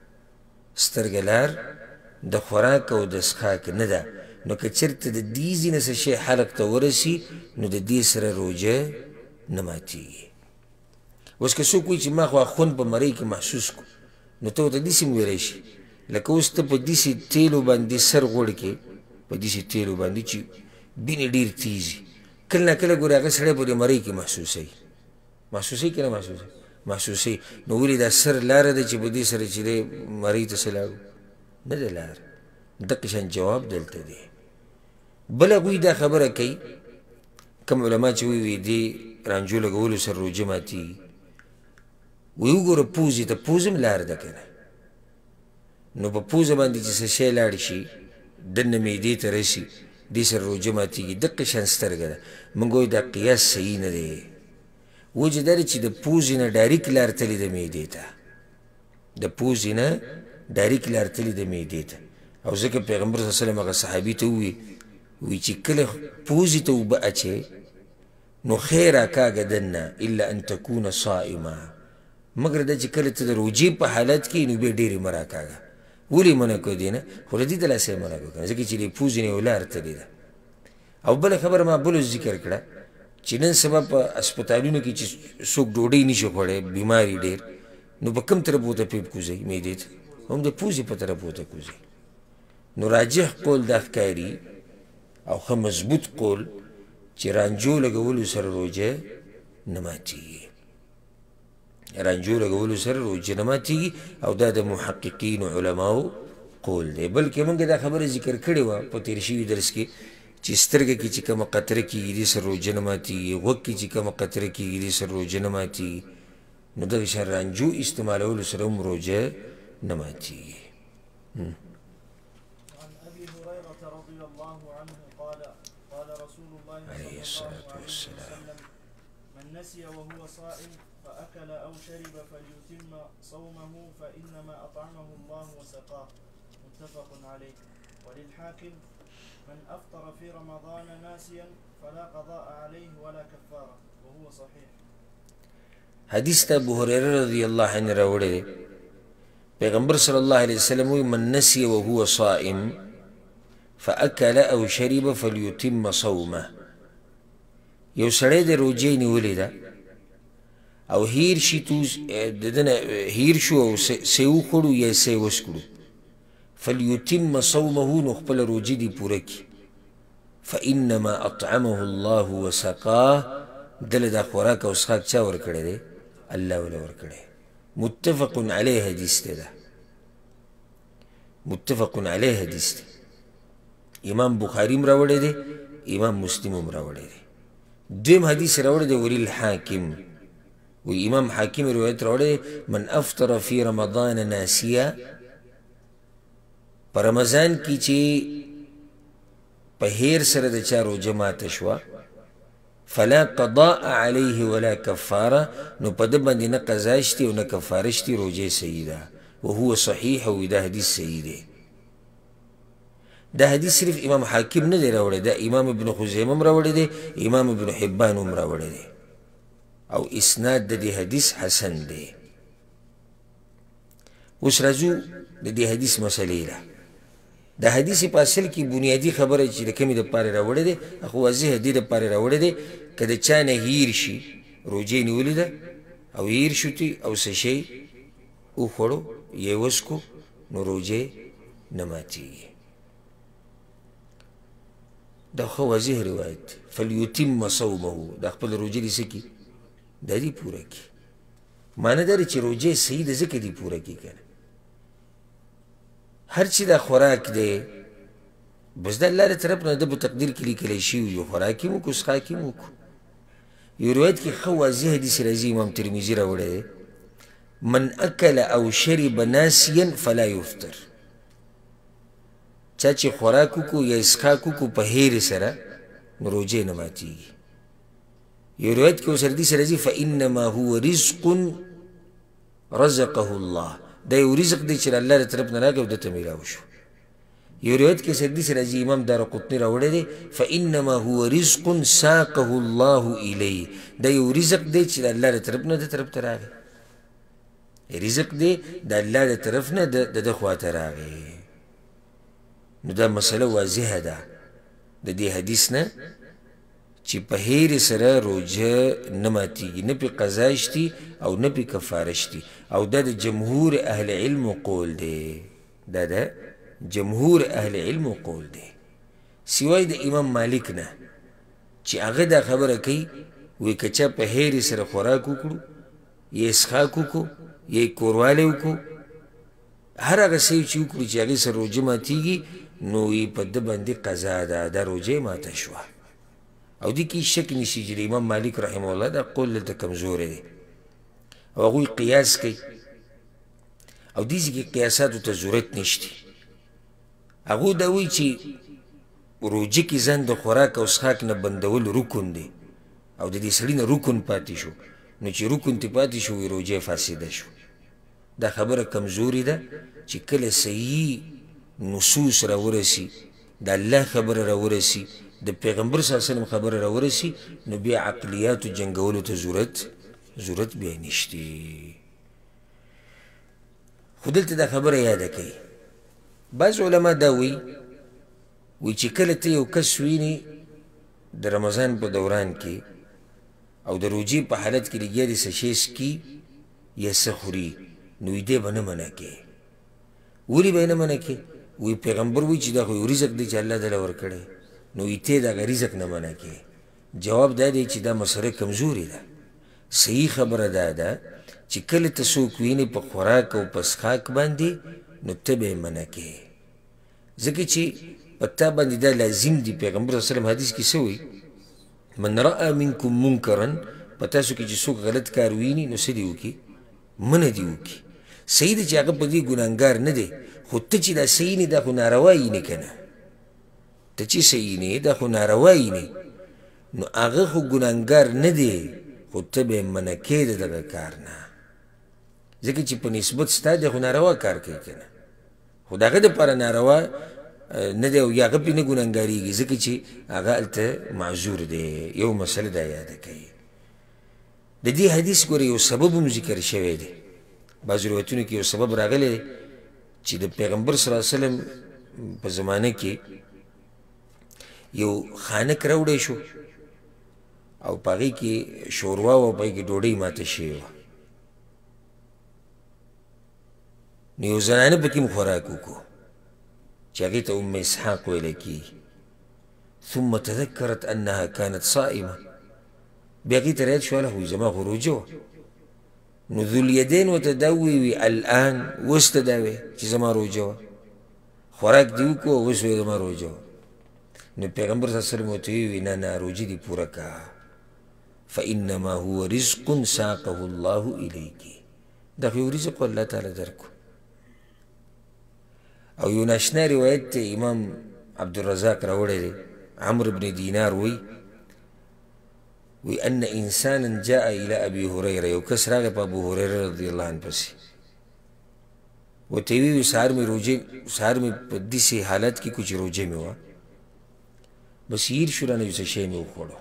سترګه لار د خوراک او د څښاک نه ده، نو که چېرته د دې ځینې څه شی حلق ته ورسي نو د دې سره روجه نه ماتېږي. اوس که څوک وایي چې ما خو خوند په مرۍ کې محسوس کړو نو ته ورته داسې هم ویلی شي لکه اوس ته په داسې تیلو باندې سر غوړ کې په داسې تیلو باندې چې وینې ډېر تیزي کله نه کله ګورې هغه سړی په دې مرۍ کې محسوسوي محسوسوي که نه محسوسوي محسوسوي نو ولې دا سر لاره ده چې په دې سره چې دی مرۍ ته څه لاړو نه ده لار. دقه شان جواب دلته دی. بل هغوی دا خبره کوي کوم علما چې وایي دې رانجو لګولو سره روجه ماتېږي وی وګوره پوزې ته پوز هم لار ده که نه نو په پوزه باندې چې څه شی لاړ شي دننه معدې ته رسي دې سره روجه ماتېږي. دقه شان سترګه ده. موږ وایو دا قیاس صحیح نه دی. وجه دا ده چې د پوزې نه ډایرک لار تلي د معدې ته د پوزې نه ډایرک لار تلي د معدې ته او ځکه پیغمبر صلی الله علیه وسلم هغه صحابي ته ووایي چې کله پوزې ته اوبه اچې نو خیر راکاږه دننه الا ان تکونه صائمه مګر دا چې کله ته د روجې په حالت کې نو بیا ډېرې مه راکاږه. ولې منع کړو دې نه خو له دې دلاسه یې منع کړو که نه ځکه چې د پوزې نه یو لار تلې ده. او بله خبره ما بلو ذکر کړه چې نن سبا په اسپتالونو کې چې څوک ډوډۍ نشي خوړی بیماري ډېر نو په کوم طرف ورته پیپ کوزوي معدې ته هم د پوزې په طرف ورته کوزوي. نو راجح قول دا ښکاري او ښه مضبوط قول چې رانجو لګولو سره روجه نه ماتېږي رانجو لګولو سره روجه نه ماتېږي او دا د محققینو علماو قول دی. بلکې موږ دا خبره ذکر کړې وه په تېر شوي درس کې چې سترګه کې چې کومه قطره کېږي دې سره روجه نه ماتېږي غوږ کې چې کومه قطره کېږي دې سره روجه نه ماتېږي نو دغه شان رانجو استعمالولو سره هم روجه نه ماتېږي. عن أبي هريرة رضي الله عنه قال قال رسول الله صلى الله عليه وسلم من نسي وهو صائم فأكل أو شرب فليتم صومه فإنما أطعمه الله وسقاه متفق عليه. وللحاكم من أفطر في رمضان ناسيا فلا قضاء عليه ولا كفارة وهو صحيح. حدیث ته ابو هريره رضی الله عنه راوړی دی. پیغمبر صلی الله علیه وسلم وی من نسی وهو صائم فاکل او شرب فلیتم صومه. یو سړی د روجې نیولې ده او هیر شي ددنه هیر شو او څه وخوړو یا څه وڅښلو فلیتم صومه نو خپله روجې دې پوره کړي. فانما اطعمه الله وسقاه دله دا خوراک او څښاک چا ورکړی دی الله وله ورکړی. متفق علیه حدیث دی ده متفق علیه حدیث دی. امام بخاری هم راوړی دی امام مسلم هم راوړی دی. دویم حدیث راوړی دی وللحاکم و امام حاکم روایت راوړی دی من افطر فی رمضان ناسیا په رمضان کې چې په هیر سره د چا روجه ماته شوه فلا قضاء علیه ولا کفاره نو په ده باندې نه قضا شتي او نه کفاره شتي روجه صحیح ده وهو صحیح او دا حدیث صحیح دی. دا حدیث صرف امام حاکم نه دی راوړی دا امام ابن خزیمه هم راوړی دی امام ابن حبان هم راوړی دی او اسناد د دې حدیث حسن دی. اوس راځو د دې حدیث مسلې ده. د حدیث په اصل کې بنیادي خبره چې د کومې دپاره راوړی دی خو واضح دې دپاره راوړی دی که د چا نه هیر شي روجې نیولې ده او هیر شوتي او څه شی وخوړو یا یې وڅښو نو روجې نه ماتېږي. دا خو واضح روایت دی. فلیتم صومه دا خپل روجې دې څه کړي دا دې پوره کړي. معنی دا دی چې روجې صحیح ده ځکه دې پوره کړي که نه هر چې دا خوراک دی بس د الله له طرف نه ده په تقدیر کې لیکلی شوي یو خوراک یې هم وکړو څښاک یې هم وکړو یو روایت کې ښه واضح حدیث راځي، امام ترمذي راوړی دی، من اکل او شرب ناسیا فلا یفطر، چا چې خوراک وکړو یا اسکاک وکړو په هیرې سره نو روجې نه ماتېږي. یو روایت کې اوس حدیث راځي فانما هو رزق رزقه الله، دا یو رزق دی چې الله د طرف نه راغی او دته میلاو شو. یو روایت کې حدیث راځي امام دارقطني راوړی دی فانما هو رزق ساقه الله الیه، دا یو رزق دی چې د الله د طرف نه د طرف ته راغی، رزق دی د الله د طرف نه د ده خواته راغی. نو دا مسله واضحه ده د دې حدیث نه چې په هیرې سره روجه نه ماتېږي، نه پې قضا شتي او نه پې کفاره شتي، او دا د جمهور اهل علم قول دی، دا د جمهور اهل علم قول دی، سوای د امام مالک نه چې هغه دا خبره کوي وایي که چا په هیرې سره خوراک وکړو یا اسخاک وکړو یا یې کوروالی وکړو، هر هغه څه چې وکړو چې هغې سره روجه ماتېږي نو یې په ده باندې قضا ده، دا روجه یې ماته شوه. او دې کې شک نشي چې د امام مالک رحمه الله دا قول دلته کمزوری دی او هغوی قیاس کوي، او دې ځای کې قیاساتو ته ضرورت نشته. هغوی دا وایي چې روجه کې ځان د خوراک او څښاک نه بندول رکن دی او د دې سړي نه رکن پاتې شو، نو چې رکن ترې پاتې شو وایي روجه فاسده شو. دا خبره کمزوري ده چې کله صحیح نصوص راورسي، د الله خبره راورسي، د پیغمبر صلی الله علیه وسلم خبره راورسي، نو بیا عقلیاتو جنګولو ته ضرورت بیا نشتی. خو دلته دا خبره یاده کوي، بعض علما دا وی چې کله ته یو کس ویني د رمضان په دوران کې او د روجې په حالت کې لګیا دی څه شی څکي یا څه خوري، نو دې به نه منع کوې. ولې به یې نه منع کوې؟ وی پیغمبر وی چې دا خو یو رزق دی چې الله دله ورکړی، نو ته د هغه رزق نه منع کوې. جواب دا دی چې دا مسله کمزوري ده. صحیح خبره دا ده چې کله ته څوک وینې په خوراک او په څښاک باندې نو ته به یې منع کوې، ځکه چې په تا باندې دا لازم دی. پیغمبر صلی الله علیه وسلم حدیث کې څه وایي؟ من رأى منکم منکرا، په تاسو کې چې څوک غلط کار ویني نو څه دې وکړي؟ منع دې وکړي. صحیح ده چې هغه په دې ګناهګار نه دی، خو ته چې دا صحیح نه دا خو ناروا یې نه که نه، ته چې صحیح نه دا خو ناروا یې نه، نو هغه خو ګناهګار نه دی، خو ته به یې منع کوې د دغه کار نه، ځکه چې په نسبت ستا دی خو ناروا کار کوي که نه، خو د هغه دپاره ناروا نه دی او یا هغه پرې نه ګناهګارېږي، ځکه چې هغه هلته معذور دی. یو مسله دا یاده کوي. د دې حدیث ګوره یو سبب هم ذکر شوی دی، بعضو روایتونو کې یو سبب راغلی دی چې د پیغمبر صلی الله علیه وسلم په زمانه کې یو خانک راوړی شو او په هغې کې شوروا وه او په هغې کې ډوډۍ ماته شوې وه، نو یو زنانه پکې هم خوراک وکړو چې هغې ته ام اسحاق ویلی کېږي. ثم تذکرت انها كانت صائمه، بیا هغې ته رایت شو هله خو زما خو روجه وه، نو ذوالیدین ورته دا وویي الان اوس ته دا وی چې زما روجه وه، خوراک دې وکړو اوس وی زما روجه وه. نو پیغمبر صلی الله علیه وسلم ورته وویي نه نه روجه دې پوره کړه، فانما هو رزق ساقه الله الیک، دا خو یو رزق الله تعالی درکو. او یو ناشنا روایت ته امام عبدالرزاق راوړی دی، عمرو بن دینار وی ان انسانا جاء الى ابي هريره، یو کس راغی په ابو هريره رضی الله عنه پسې، ورته یې وویل سهار مې په داسې حالت کې کو چې روجه مې وه، بس هیر شو رانه یو څه شی مې وخوړو.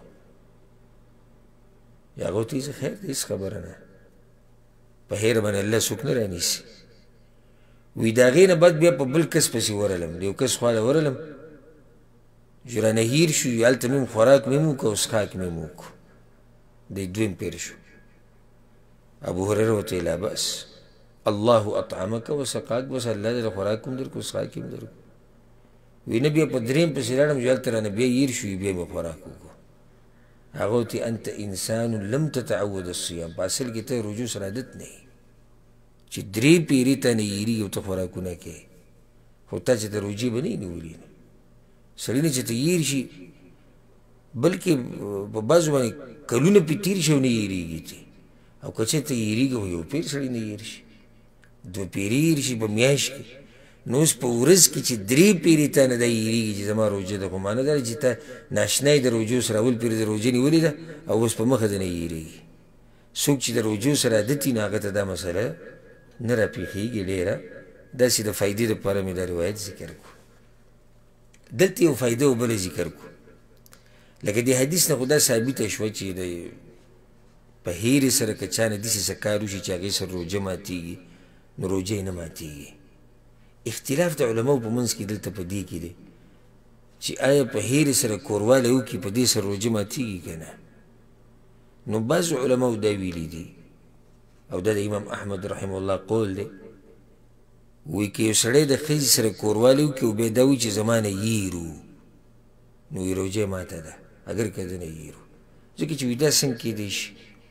هغه ورته ویل خیر دی هېڅ خبره نه، په هیر باندې الله څوک نه رانیسي. وی د هغې نه بعد بیا په بل کس پسې ورغلم، د یو کس خواله ورغلم چې رانه هیر شو، هلته مې هم خوراک مې هم وکړو او څښاک مې هم وکړو، دی دویم پیر شو. ابو هريره ورته لا بأس الله اطعمک وسقاک، بس الله دې خوراک هم درکړو څښاک هم درکړو. وی نه بیا په درېیم پسې لاړم چې هلته رانه بیا هیر شو، بیا مې خوراک وکړو. هغه ورته انت انسان لم تتعود الصيام، په اصل کې ته رجوع سره عادت نه یې چې درې پیرې ته نه هیرېږي او ته خوراکونه کوې، خو تا چې ته روجې به نه یې نیولې، سړي نه چې ته هیر شي بلکې په بعضو باندې کلونه پې تېر شي او نه هېرېږي چې او که چېرته هېرېږي خو یو پیر سړی نه هېر شي دوه پیرې هېر شي په میاشت کې نو اوس په ورځ کې چې 3 پیرې تا نه دا هېرېږي چې زما روژه ده خو معنی دا ده چې تا ناشنا یې د روژو سره اول پیر د روژې نیولې ده او اوس په مخه ده نه هېرېږي څوک چې د روژو سره عادت وي نو هغه ته دا مسله نه راپېښېږي ډېره داسې د فایدې دپاره مې دا روایت ذکر کړو دلته یو فایده او بله ذکر کړو لکه د حدیث نه خو دا ثابته شوه چې د په هیرې سره که چا نه داسې څه کار وشي چې هغې سره روژه ماتېږي نو روژه یې نه ماتېږي اختلاف د علماو په منځ کې دلته په دې کې دی چې آیا په هیرې سره کوروالی وکړي په دې سره روژه ماتېږي که نه نو بعضو علماو دا ویلي دي او دا د امام احمد رحمه الله قول دی وایي که یو سړی د ښځې سره کوروالی وکړي او بیا دا وایي چې زما نه یېرو نو وایي روژه ماته ده اگر که ده نه یېرو ځکه چې وایي دا څنګه کیدی شي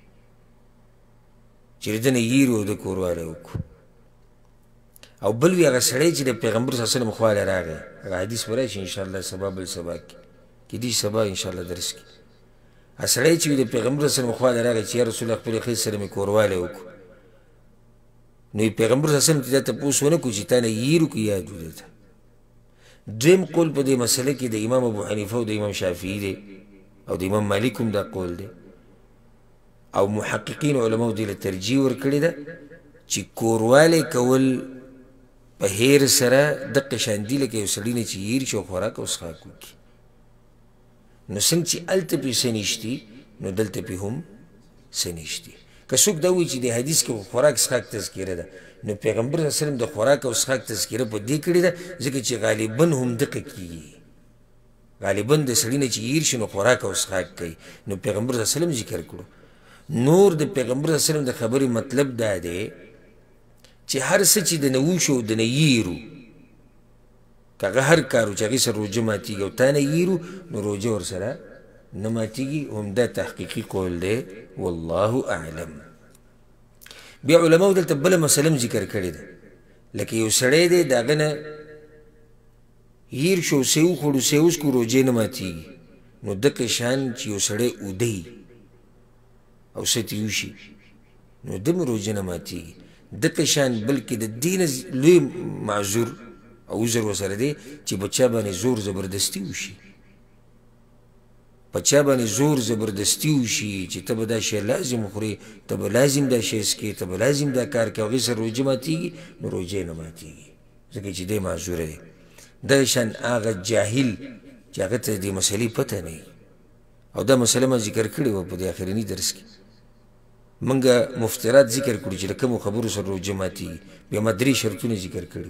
چې د ده نه یېرو او د کوروالی وکړو او بل وی هغه سړی چې د پیغمبر صلی الله علیه وسلم خواله راغی هغه حدیث به راشي انشاءالله سبا بل سبا کې کیدای شي سبا انشاءالله درس کې هغه سړی چې د پیغمبر صلی الله علیه وسلم خواله راغی چې یا رسول الله خپلې ښځې سره مې کوروالی وکړو نو پیغمبر صلی الله علیه وسلم ته دا تپوس ونه کړو چې تا نه یېرو که یاد وو ده ته دویم قول په دې مسله کې د امام ابو حنیفه او د امام شافعي دی او د امام مالک هم دا قول دی او محققین علماو دې له ترجیح ورکړې ده چې کوروالی کول په هیر سره دقه شان دي لکه یو سړي نه چې هیر شي او خوراک او څښاک وکړي نو څنګه چې هلته پې څه نشتي نو دلته پې هم څه نشتي که څوک دا وایي چې د حدیث کې خوراک څښاک تذکیره ده نو پیغمبر صلی الله علیه وسلم د خوراک او څښاک تذکیره په دې کړې ده ځکه چې غالبا هم دقه کېږي غالبا د سړي نه چې هیر شي نو خوراک او څښاک کوي نو پیغمبر صلی الله علیه وسلم ذکر کړو نور د پیغمبر صلی الله علیه وسلم د خبرې مطلب دا دی چې هر څه چې د نه وشو او د نه یېرو که هغه هر کار و چې هغې سره روژه ماتېږي او تا نه یېرو نو روژه ورسره نه ماتېږي همدا تحقیقي قول دی والله اعلم بیا علماو دلته بله مسله هم ذکر کړې ده لکه یو سړی دی د هغه نه هیر شو څه وخوړو څه وڅکو روژې نه ماتېږي نو دقه شان چې یو سړی اوده او څه ترې وشي نو ده هم روژه نه ماتېږي دقه شان بلکې د دې نه لوی معذور او عذر ورسره دی چې په چا باندې زور زبردستي وشي په چا باندې زور زبردستي وشي چې ته به دا شی لازم وخورې ته به لازم دا شی څکې ته به لازم دا کار کوې هغې سره روژه ماتېږي نو روژه نه ماتېږي ځکه چې دی معذوره دی دغه شان هغه جاهل چې هغه ته د دې مسلې پته نه وي او دا مسله ما ذکر کړې وه په دې اخرني درس کې منګه مفترات ذکر کړو چې د کومو خبرو سره روژه ماتېږي بیا ما 3 شرطونه ذکر کړي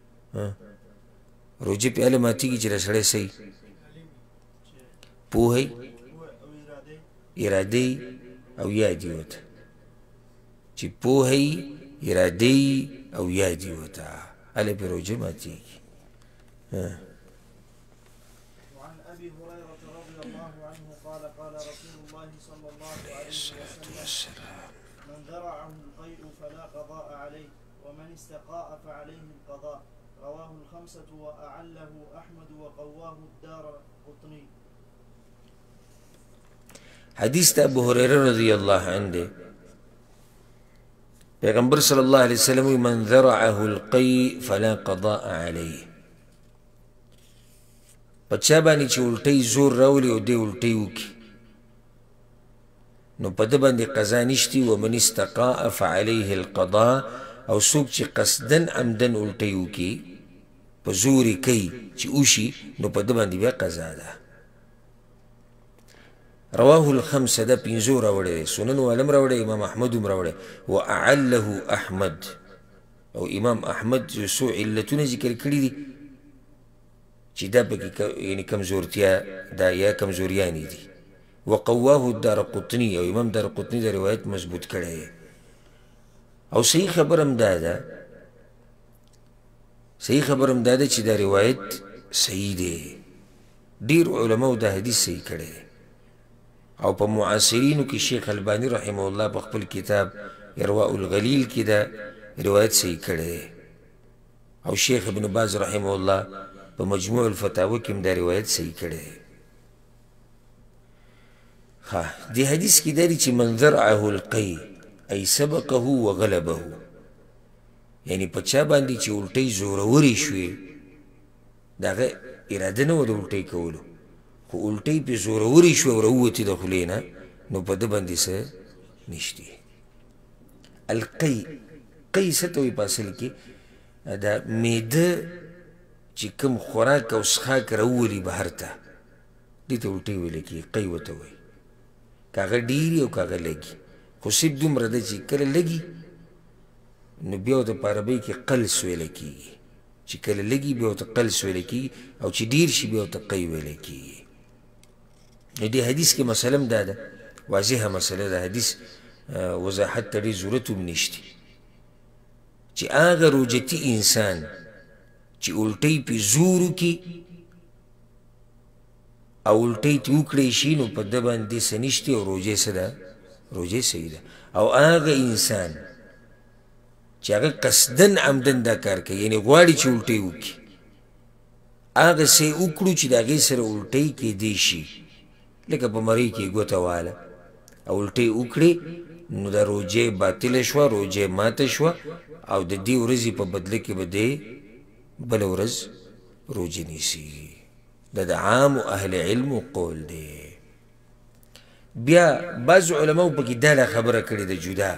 روژه پې هله ماتېږي چې د سړی څه پوهی اراده او یادي ورته چې پوهی اراده او یادي ورته هله پې روژه ماتېږي وعن ابي هريره رضي الله عنه قال قال رسول الله صلى الله عليه وسلم من ذرعه القيء فلا قضاء عليه ومن استقاء فعليه القضاء رواه الخمسة وأعله أحمد وقواه الدار قطني حدیث تا ابو هريره رضی الله عنه پیغمبر صلی الله علیه وسلم من ذرعه القيء فلا قضاء عليه پچا باندې چې الټی زور راولي او دی الټی وکړي نو په ده باندې قضا نشتي ومن استقاء فعليه القضاء او څوک چې قصدن عمدن الټی وکړي په زور یې کوي چې وشي نو په ده باندې بیا قضا ده رواه الخمسه دا 5 راوړی دی سنن والم راوړی امام احمد هم راوړی واعله احمد او امام احمد څو علتونه ذکر کړي دي چې دا پکې یعنی کمزورتیا دا یا کمزوریانې دي وقواه الدارقطني او امام دارقطني دا روایت مضبوط کړی او صحیح خبر هم دا ده چې دا روایت صحیح دی ډېر علماو دا حدیث صحیح کړی او په معاصرینو کې شیخ البانی رحمه الله په خپل کتاب ارواء الغلیل کې دا روایت صحیح کړی او شیخ ابن باز رحمه الله په مجموع الفتاوی کې هم دا روایت صحیح کړی دې حدیث کې دا دی چې من ذرعه القی ای سبقه وغلبه، یعنی په چا باندې چې الټۍ زورورې شوې د هغه اراده نه وه د الټۍ کولو، خو الټۍ پې زورورې شوه او راووتې د خولې نه، نو په ده باندې څه نشتي. القی قی څه ته وایي په اصل کې دا معده چې کوم خوراک او څښاک راوولي بهر ته دې ته الټۍ ویلی کېږي، قی ورته وایي، که هغه ډېري او که هغه لږي، خو صرف دومره ده چې کله لږي نو بیا ورته په عربۍ کې قلس ویلی کېږي، چې کله لږي بیا ورته قلس ویلی کېږي، او چې ډېر شي بیا ورته قی ویلی کېږي. نو دې حدیث کې مسله هم دا ده، واضحه مسله ده، حدیث وضاحت ته ډېر ضرورت هم نشتی چې هغه روجتي انسان چې الټۍ پې زور وکړي او الټۍ ته وکړی شي نو په ده باندې څه نشتي او روژې څه ده، روژې صحیح ده. او هغه انسان چې هغه قصدن عمدن دا کار کوي، یعنې غواړي چې الټۍ وکړي، هغه څه وکړو چې د هغې سره الټۍ کیدی شي، لکه په مرۍ کې ګوته واله او الټۍ وکړې نو دا روژې باطله شوه، روژې ماته شوه، او د دې ورځې په بدله کې به دی بله ورځ روژې نیسي. دا د عامو اهل علمو قول دی. بیا بعض علماو پکې دا خبره کړې ده جدا،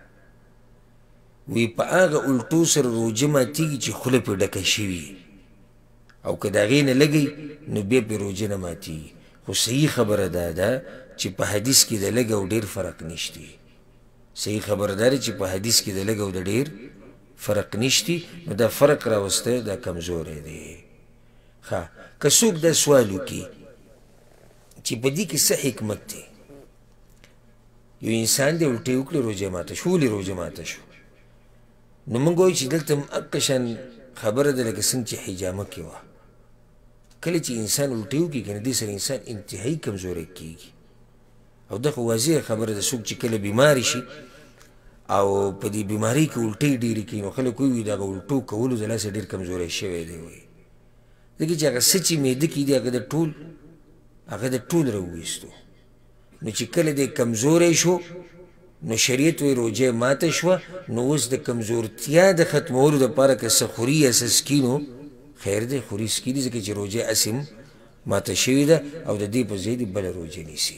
وی په هغه الټو سره روژه ماتېږي چې خوله پې ډکه شوي، او که د هغې نه لګی نو بیا پې روژه نه ماتېږي. خو صحیح خبره دا ده چې په حدیث کې د لږ او ډېر فرق نشتی. صحیح خبره دا ده چې په حدیث کې د لږ او د ډېر فرق نشتی، نو دا فرق راوسته دا کمزوری دی. که څوک دا سوال وکړي چې په دې کې څه حکمت دی، یو انسان دی الټۍ وکړې روژه ماته شو، ولې روژه ماته شو؟ نو موږ وایو چې دلته هم هغه شان خبره ده لکه څنګه چې حجامه کې وه. کله چې انسان الټۍ وکړي که نه دې سره انسان انتهایي کمزوری کېږي، او دا خو واضحه خبره ده. څوک چې کله بیماري شي او په دې بیمارۍ کې الټۍ ډېرې کوي نو خلک وایي د هغه الټو کولو د لاسه ډېر کمزوری شوی دی، وایي ځکه چې هغه څه چې معده کې دي هغه د ټول راوویستو. نو چې کله دی کمزوری شو نو شریعت وایي روژه ماته شوه، نو اوس د کمزورتیا د ختمولو دپاره که څه خوري یا څه څکي نو خیر دی، خوري څکي دي، ځکه چې روژه هسې هم ماته شوې ده او د دې په ځای دې بله روژه نیسي.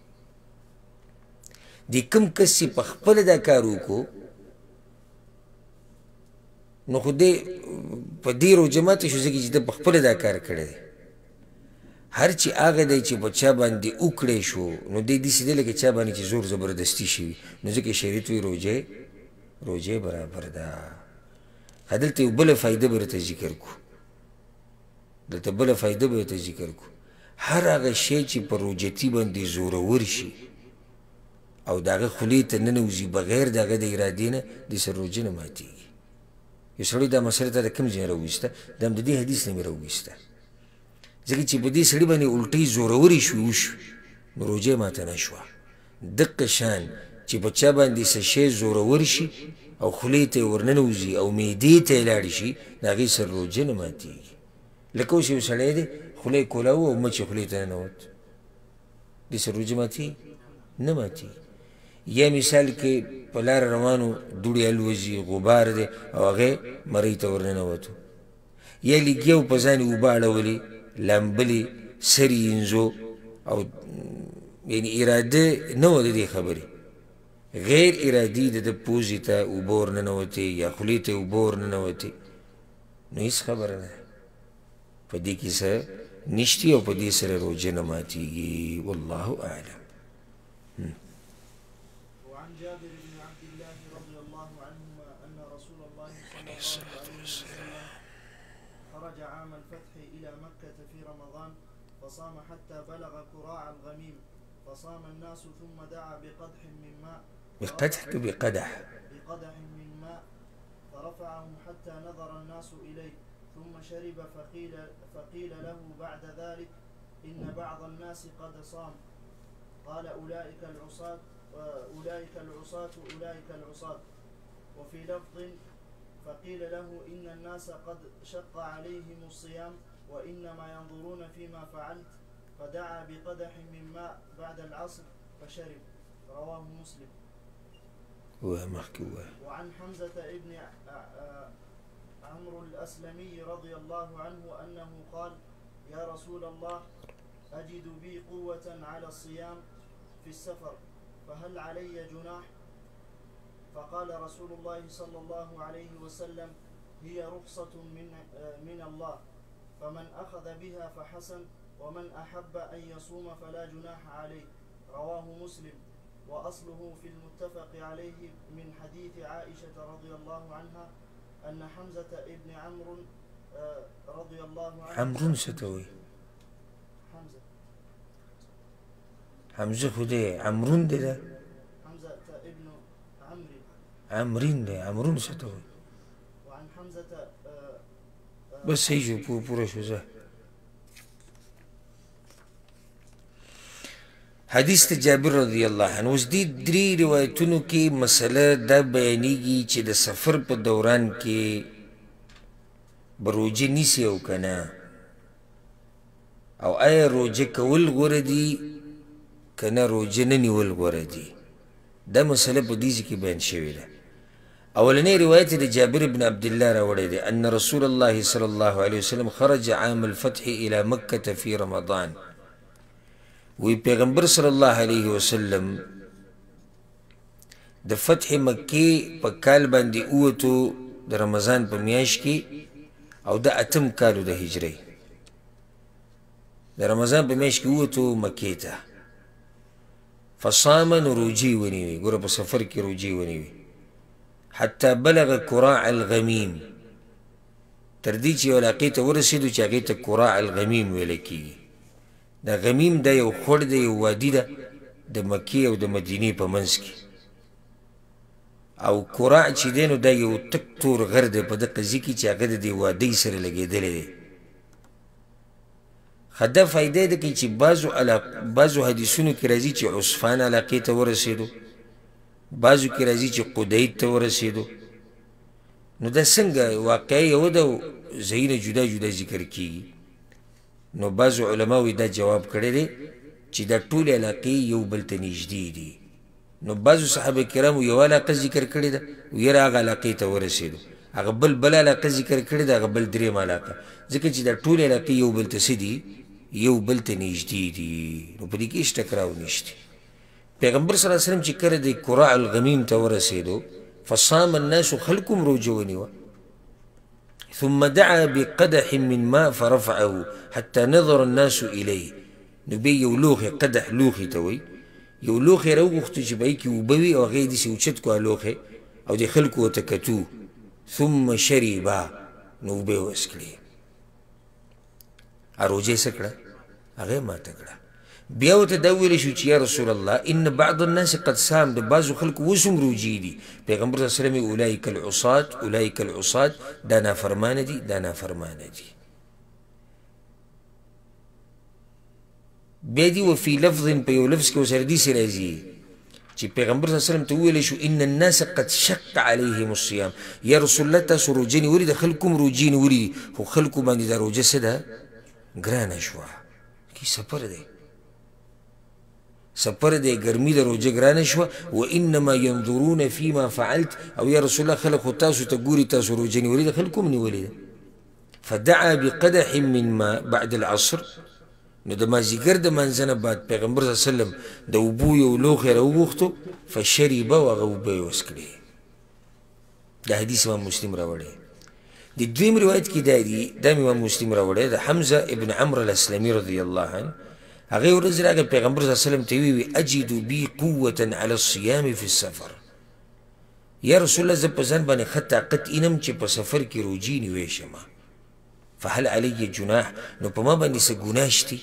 د کوم کس چې په خپله دا کار وکړو نو خو دی په دې روژه ماته شو ځکه چې ده په خپله دا کار کړی دی. هر چې هغه دی چې په چا باندې وکړی شو نو دی داسې دی لکه چا باندې چې زور زبردستي شوي، نو ځکه شریعت وایي روژې برابر ده. دلته یو بله فایده به درته ذکر کړو، دلته بله فایده به درته ذکر کړو. هر هغه شی چې په روژتي باندې زورور شي او د هغه خولې ته ننوځي بغیر د هغه د ارادې نه، دې سره روژه نه ماتېږي. یو سړی دا مسله ته د کوم ځای راوویسته؟ دا هم د دې حدیث نه مې راوویسته، ځکه چې په دې سړي باندې الټۍ زورورې شوې وشوې نو روژه یې ماته نه شوه. دقه شان چې په چا باندې څه شی زورور شي او خولې ته یې ورننوځي او معدې ته یې لاړ شي د هغې سره روژه نه ماتېږي. لکه اوس یو سړی دی خوله یې کولاوه او مچ یې خولې ته ننوت، دې سره روژه ماتېږي؟ نه ماتېږي. یا مثال کې په لاره روانو دوړې الوځي، غبار دی او هغې مرۍ ته ورننوتو، یا لګیا و په ځان یې اوبه اړولې، لامبلې، سر یې انځو، او یعنې اراده نه وه د دې خبرې، غیر ارادي د ده پوزې ته اوبه ورننوتې یا خولې ته یې اوبه ورننوتې، نو هېڅ خبره نه ده، په دې کې څه نشتي او په دې سره روژه نه ماتېږي. والله اعلم. وعن جابر بن عبد الله رضي الله عنهما أن رسول الله صلى الله عليه وسلم خرج عام الفتح إلى مكة في رمضان فصام حتى بلغ كراع الغميم فصام الناس ثم دعا بقدح من ماء بقدح من ماء فرفعه حتى نظر الناس إليه ثم شرب فقيل له بعد ذلك إن بعض الناس قد صام قال أولئك العصاة وفي لفظ فقيل له إن الناس قد شق عليهم الصيام وإنما ينظرون فيما فعلت فدعا بقدح من ماء بعد العصر فشرب. رواه مسلم. ومحكي وعن حمزة ابن عمرو الأسلمي رضي الله عنه أنه قال: يا رسول الله، أجد بي قوة على الصيام في السفر، فهل علي جناح؟ فقال رسول الله صلى الله عليه وسلم: هي رخصة من الله، فمن أخذ بها فحسن، ومن أحب أن يصوم فلا جناح عليه. رواه مسلم. وأصله في المتفق عليه من حديث عائشة رضي الله عنها أن حمزة ابن عمرو رضي الله عنه عمرو ستوي حمزة خدي عمرون ده حمزة ابن عمرو عمرين ده عمرون ستوي. وعن حمزة بس يجوا بورا شو زه حدیث جابر رضی الله عنه. اوس دې درې روایتونو کې مسله دا بیانېږي چې د سفر په دوران کې به روژه نیسي او که نه، او آیا روژه کول غوره دي که نه روژه نه نیول غوره دي. دا مسله په دې ځای کې بیان شوې ده. اولنی روایت د جابر بن عبدالله راوړی دی ان رسول الله صلی الله علیه وسلم خرج عام الفتح الى مکة فی رمضان. وی پیغمبر صلی الله علیه وسلم د فتح مکی په کال باندې اوتو د رمضان په میاشت کې، او د اتم کالو د هجرې د رمضان په میاشت کې اوتو مکی ته. فصام نو روجي ونیوي، ګوره په سفر کې روجي ونیوي. حتی بلغ کراع الغمیم، تر دې چې یو علاقې ته ورسېدو چې هغې ته کراع الغمیم ویلی کېږي. دا غمیم دا یو خوړ دی، یو وادي ده د مکې او د مدینې په منځ کې. او کراع چې دی نو دا یو تک تور غر دی په دغه ځای کې چې هغه د دې وادۍ سره لګېدلی دی. ښه دا فایده یې ده کوي چې بعضو حدیثونو کې راځي چې عصفان علاقې ته ورسېدو، بعضو کې راځي چې قدید ته ورسېدو. نو دا څنګه واقعه یو ده او ځایونه جدا جدا ذکر کېږي. نو بعضو علماوی دا جواب کړی دی چې دا ټولې علاقې یو بل ته نږدې دي. نو بعضو صحابه کرامو یو علاقه ذکر کړې ده، ویره هغه علاقې ته ورسېدو. هغه بل علاقه ذکر کړې ده، هغه بل درېم علاقه، ځکه چې دا ټولې علاقې یو بل ته څه دي؟ یو بل ته نږدې دي. نو په دې کې هېڅ ټکراو نشته. پیغمبر صلی الله علیه وسلم چې کله د کراع الغمیم ته ورسېدو، فصام الناس، خلکو هم روژه ونیوه. ثم دعا بقدح من ماء فرفعه حتى نظر الناس إليه. نو بیا یو لوښی، قدح لوښي ته وایي، یو لوښی راوغوښتو چې په هغې کې اوبه وي، او هغه یې داسې اوچت کړو لوښی، او د خلکو ورته کتو. ثم شربا، نو اوبه یې وڅښلې. روژه یې څه کړه؟ هغه یې ماته کړه. بیا ورته دا ویلی شو چې یا رسول الله ان بعض الناس قد صام، د بعضو خلکو اوس هم روجې دي. پیغمبر صلی الله علیه وسلم اولئک العصاة، اولئک العصاة، دا نافرمانه دي، دا نافرمانه دي. بیا دي وفي لفظ، په یو لفظ کې ورسره داسې راځي چې پیغمبر صلی الله علیه وسلم ته وویلی شو ان الناس قد شق علیهم الصیام. یا رسول الله تاسو روژه نیولې ده، خلکو هم روجې نیولې دي، خو خلکو باندې دا روژه څه ده؟ ګرانه شوه. کې سفر دی، سفر دی، ګرمي د روژه ګرانه شوه. وانما ينظرون فيما فعلت، او یا رسول الله خلک خو تاسو ته ګوري، تاسو روژه نیولې ده، خلکو هم نیولې ده. فدعا بقدح من ماء بعد العصر. نو د مازدیګر د منځه نه بعد پیغمبر صلی الله علیه وسلم د اوبو یو لوښی راوغوښتو، فشرب، او هغه اوبه یې وڅښلې. دا حدیث امام مسلم راوړی. د دویم روایت کې دا دي، دا امام مسلم راوړی، د حمزه ابن عمرو الاسلمي رضی الله عنه. هغې ورځ راغی پیغمبر صلی الله علیه وسلم ته ویې اجد بي قوة على الصيام في السفر. یا رسول الله زه په ځان باندې ښه طاقت اینم چې په سفر کې روجې نیوی شمه. فهل علی جناح، نو په ما باندې څه ګناه شته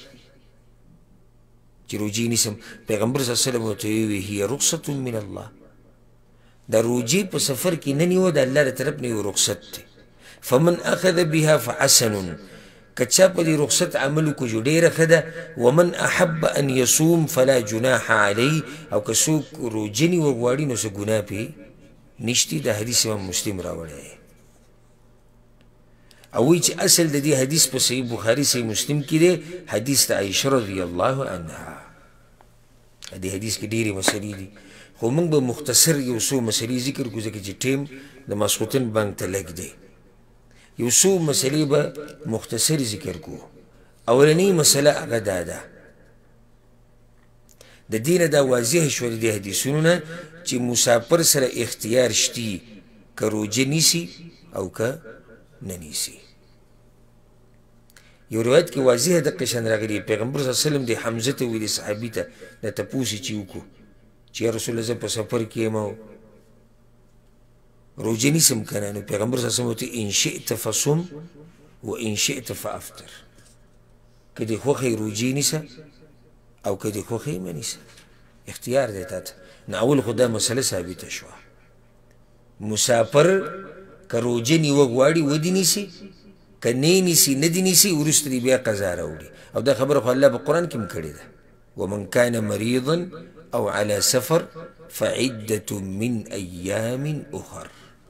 چې روجې نیسم؟ پیغمبر صلی الله علیه وسلم ورته ویې هي رخصة من الله. دا روجې په سفر کې نه نیوه، د الله د طرف نه یو رخصت دی. فمن اخذ بها فحسن، که چا په دې رخصت عمل وکړو جو ډېره ښه ده. ومن احب ان یصوم فلا جناح علیه، او که څوک روژه نیوه غواړي نو څه ګناه پرې نشته. دا حدیث امام مسلم راوړی. او وایي چې اصل د دې حدیث په صحیح بخاري صحیح مسلم کې دی، حدیث د عایشه رضی الله عنها. دې حدیث کې ډېرې مسلې دي خو موږ به مختصر یو څو مسلې ذکر کړو ځکه چې ټیم د ماسخوتن بانک ته لږ دی یو څو مسلې به مختصر ذکر کړو اولنۍ مسله هغه دا ده د دې نه دا واضح شول د حدیثونو نه چې مسافر سره اختیار شتي که روجه نیسي او که نه نیسي یو روایت کې واضح دقه شان راغلي پیغمبر صلی الله علیه وسلم د حمزه ته ویلي صحابي ته د تپوس چې وکړو چې یا رسول الله زه په سفر کې یم او روجه نیسم که نه نو پیغمبر صلی الله علیه وسلم ورته ان شئت فصم و ان شئت فافطر که دې خوښی روجې نیسه او که دې خوښی مه نیسه اختیار دی تا ته نو اول خو دا مسله ثابته شوه مسافر که روجه نیوه غواړي ودې نیسي که نه نیسي نه دې نیسي وروسته دې بیا قضا راوړي او دا خبره خو الله په قرآن کې هم کړې ده ومن كان مريضا او على سفر فعدة من أيام أخر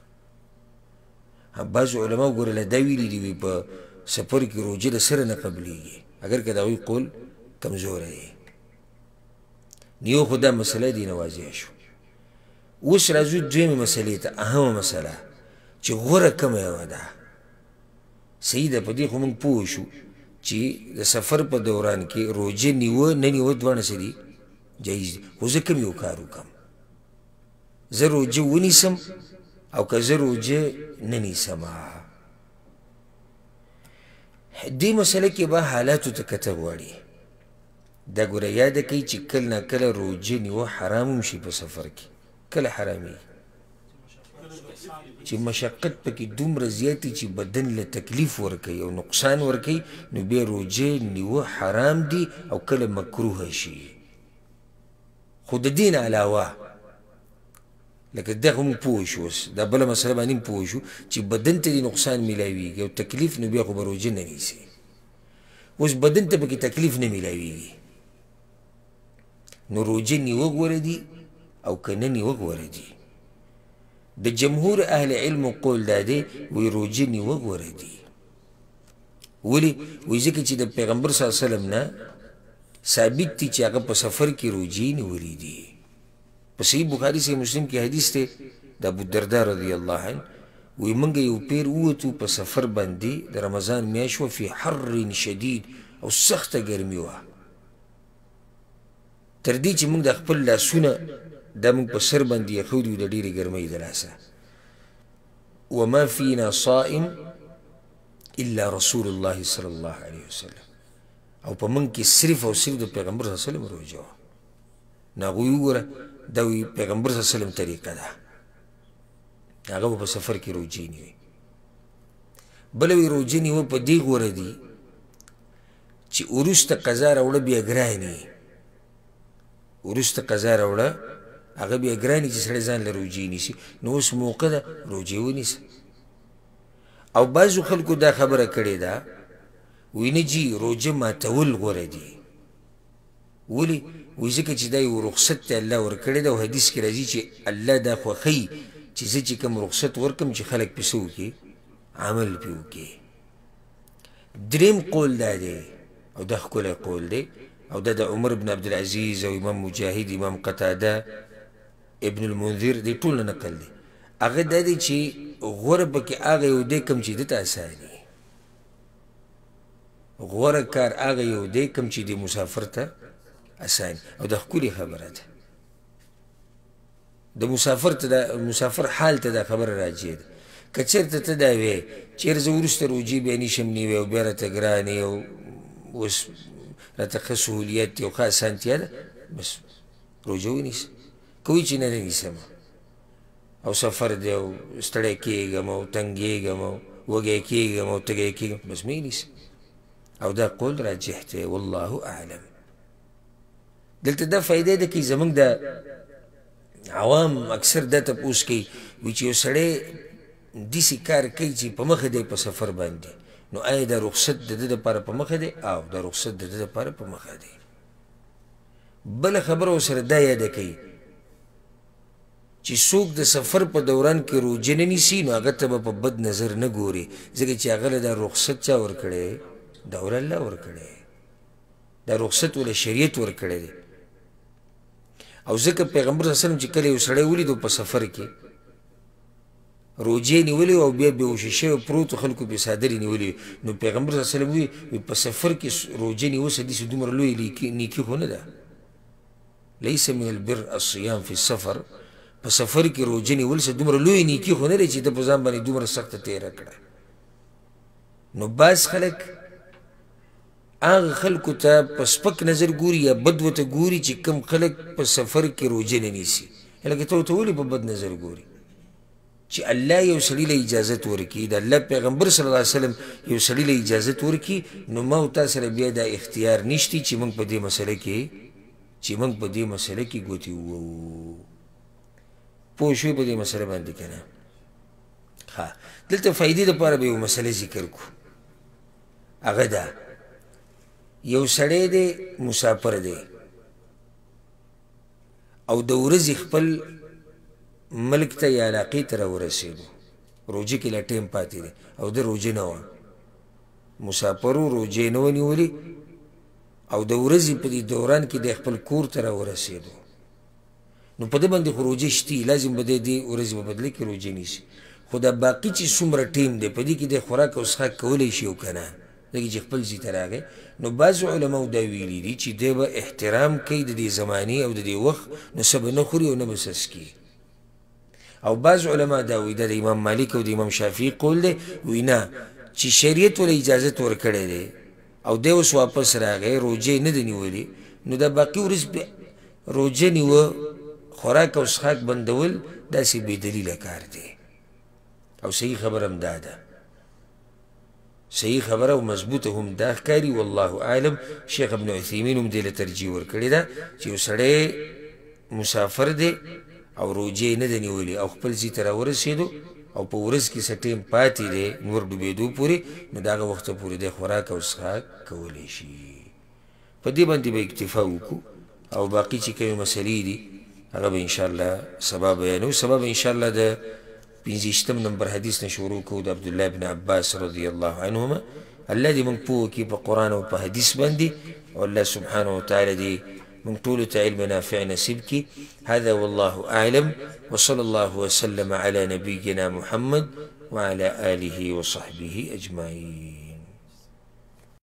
بعض علماء ګوره له دا ویلي دي په سفر کې روجه د سره نه قبلېږي اگر که د هغوی قول کمزوری دی نیو خو دا مسله دی نه واضح شو اوس راځو دویمې مسلې ته اهمه مسله چې غوره کومه یوه ده صحیح ده په دې خو موږ پوه شو چې د سفر په دوران کې روجه نیوه نه نیوه دواړه څه دي جایز دي خو زه کوم یو کار وکړم زه روجه ونیسم او که زه روجه نه نیسم دې مسله کې به حالاتو ته کته غواړي دا ګوره یاده کوي چې کله نه کله روجه نیوه حرام هم شي په سفر کې کله حرامي چې مشقت پکې دومره زیاتې چې بدن له تکلیف ورکوي او نقصان ورکوي نو بیا روجه نیوه حرام دي او کله مکروه شي خو د دین علاوه لکه دغه موږ پوه شو اوس دا بله مسله باندې هم پوه شو چې بدن ته دې نقصان میلاویږي او تکلیف نو بیا خو به روجه نه نیسي اوس بدن ته پکې تکلیف نه میلاویږي نو روجه نیوه غوره دي او که نه نیوه غوره دي د جمهور اهل علم قول دا دی وی روجه نیوه غوره دي ولې وی ځکه چې د پیغمبر صلی الله علیه وسلم نه ثابت دي چې هغه په سفر کې روجې نیولې دي په صحیح بخاري صحیح مسلم کې حدیث دی د ابوالدرداء رضی الله عنه وی موږ یو پیر ووتو په سفر باندې د رمضان میاشت وه فی حر شدید او سخته ګرمي وه تر دې چې موږ د خپل لاسونه دا موږ په سر باندې یخودي وو د ډېرې ګرمۍ د لاسه وما فینا صائم الا رسول الله صلی الله علیه وسلم او په موږ کې صرف او صرف د پیغمبر صلی الله علیه وسلم روجه وه نو هغوی وګوره دا وی پیغمبر صلی الله علیه وسلم طریقه ده هغه به په سفر کې روجې نیوي بله وی روجه نیوه په دې غوره دي چې وروسته قضا راوړه بیا ګراني وروسته قضا راوړه هغه بیا ګراني چې سړی ځان له روجې نیسي نو اوس موقع ده روجې ونیسه او بعضو خلکو دا خبره کړې ده وی نه جي روجه ماتول غوره دي ولې وی ځکه چې دا یو رخصت ته الله ورکړی ده او حدیث کې راځي چې الله دا خوښوي چې زه چې کوم رخصت ورکړم چې خلک پې څه وکړي عمل پې وکړي دریم قول دا دی او دا ښکلی قول دی او دا د عمر بن عبدالعزیز او امام مجاهد امام قتاده ابن المنذر دی ټول نه نقل دی هغه دا دی چې غوره پکې هغه یو دی کوم چې ده ته اساني غوره کار هغه یو دی کوم چې د مسافر ته اساني او دا ښکلې خبره ده د مسافر حال ته دا خبره راجع ده که چېرته ته دا وې چېر زه وروسته روجې بیا نیشم نیوې او بیا راته ګرانې او اوس راته ښه سهولیت دی او ښه اسانتیا ده بس روجه ونیسه که وایي چې نه نیسم او سفر دی او ستړی کېږم او تنګېږم او وږی کېږم او تږی کېږم بس مې نیسه او دا قول راجح دی والله اعلم دلته دا فایده ده کې زموږ د عوام اکثر دا تپوس کوي وایي چې یو سړی داسې کار کوي چې په مخه دی په سفر باندې نو آیا دا رخصت د ده دپاره په مخه دی او دا رخصت د ده دپاره په مخه دی بله خبره ورسره دا یاده کوي چې څوک د سفر په دوران کې روجه نه نیسي نو هغه ته به په بد نظر نه ګوري ځکه چې هغه له دا رخصت چا ورکړی دا ول الله ورکړی دا رخصت ول شریعت ورکړی دی او ځکه پیغمبر صلی الله علیه وسلم چې کله یو سړی ولیدو په سفر کې روجې نیولې او بیا بېهوشه شوی پروت و خلکو پرې څادرې نیولې نو پیغمبر صلی الله علیه وسلم وایي په سفر کې روجې نیوسه داسې دومره لویې نیکي خو نه ده لیس من البر الصیام فی السفر په سفر کې روجې نیول څه دومره لویې نیکي خو نه دی چې ته په ځان باندې دومره سخته تېره کړه نو بعض خلک هغه خلکو ته په سپک نظر ګوري یا بد ورته ګوري چې کوم خلک په سفر کې روجې نه نیسي لکه ته ورته ولې په بد نظر ګوري چې الله یو سړي له اجازت ورکړي د الله پیغمبر صلی الله علیه وسلم یو سړي له اجازت ورکړي نو ما او تا سره بیا دا اختیار نشتی چې موږ په دې مسله کې ګوتې ووهو پوه شوې په دې مسله باندې که نه ښه دلته فایدې دپاره به یو مسله ذکر کړو هغه ده یو سړی دی مسافر دی او د ورځې خپل ملک ته یا علاقې ته راورسېدو روجې کې لا ټیم پاتې دی او د روجې نه وه مسافر و روجې نه وه نیولې او د ورځې په دې دوران کې د خپل کور ته راورسېدو نو په ده باندې خو روجې شتي لازم به دی دې ورځې په بدله کې روجې نیسي خو دا باقي چې څومره ټیم دی په دې کې د خوراک او څښاک کولی شي او که نه ځکه چې خپل ځای ته راغی نو بعضو علماو دا ویلي دي چې دی به احترام کوي د دې زمانې او د دې وخت نو څه به نه خوري او نه به څسکي او بعض علما دا وایي دا د امام مالک او د امام شافعي قول دی وایي نه چې شریعت ورله اجازت ورکړی دی او دی اوس واپس راغی روجې نه ده نیولې نو دا باقي ورځ روجه نیوه خوراک او څښاک بندول داسې بې دلیله کار دی او صحیح خبره هم دا ده صحیح خبره او مضبوطه هم دا ښکاري والله اعلم شیخ ابن عثیمین هم دې له ترجیح ورکړې ده چې یو سړی مسافر دی او روجې نه ده نیولې او خپل ځای ته راورسېدو او په ورځ کې څه ټیم پاتې دی نور ډوبېدو پورې نو د هغه وخته پورې دی خوراک او څښاک کولی شي په دې باندې به اکتفا وکړو او باقي چې کومې مسلې دي هغه به انشاءالله سبا بیانو سبا به انشاءالله د 15 نمبر حدیث نه شروع کوو د عبدالله بن عباس رضی الله عنهما الله دې موږ پوه کړي په قرآن او په حدیث باندې او الله سبحانه وتعالی دې من طولة علم نافع نصيبك هذا والله أعلم وصلى الله وسلم على نبينا محمد وعلى آله وصحبه أجمعين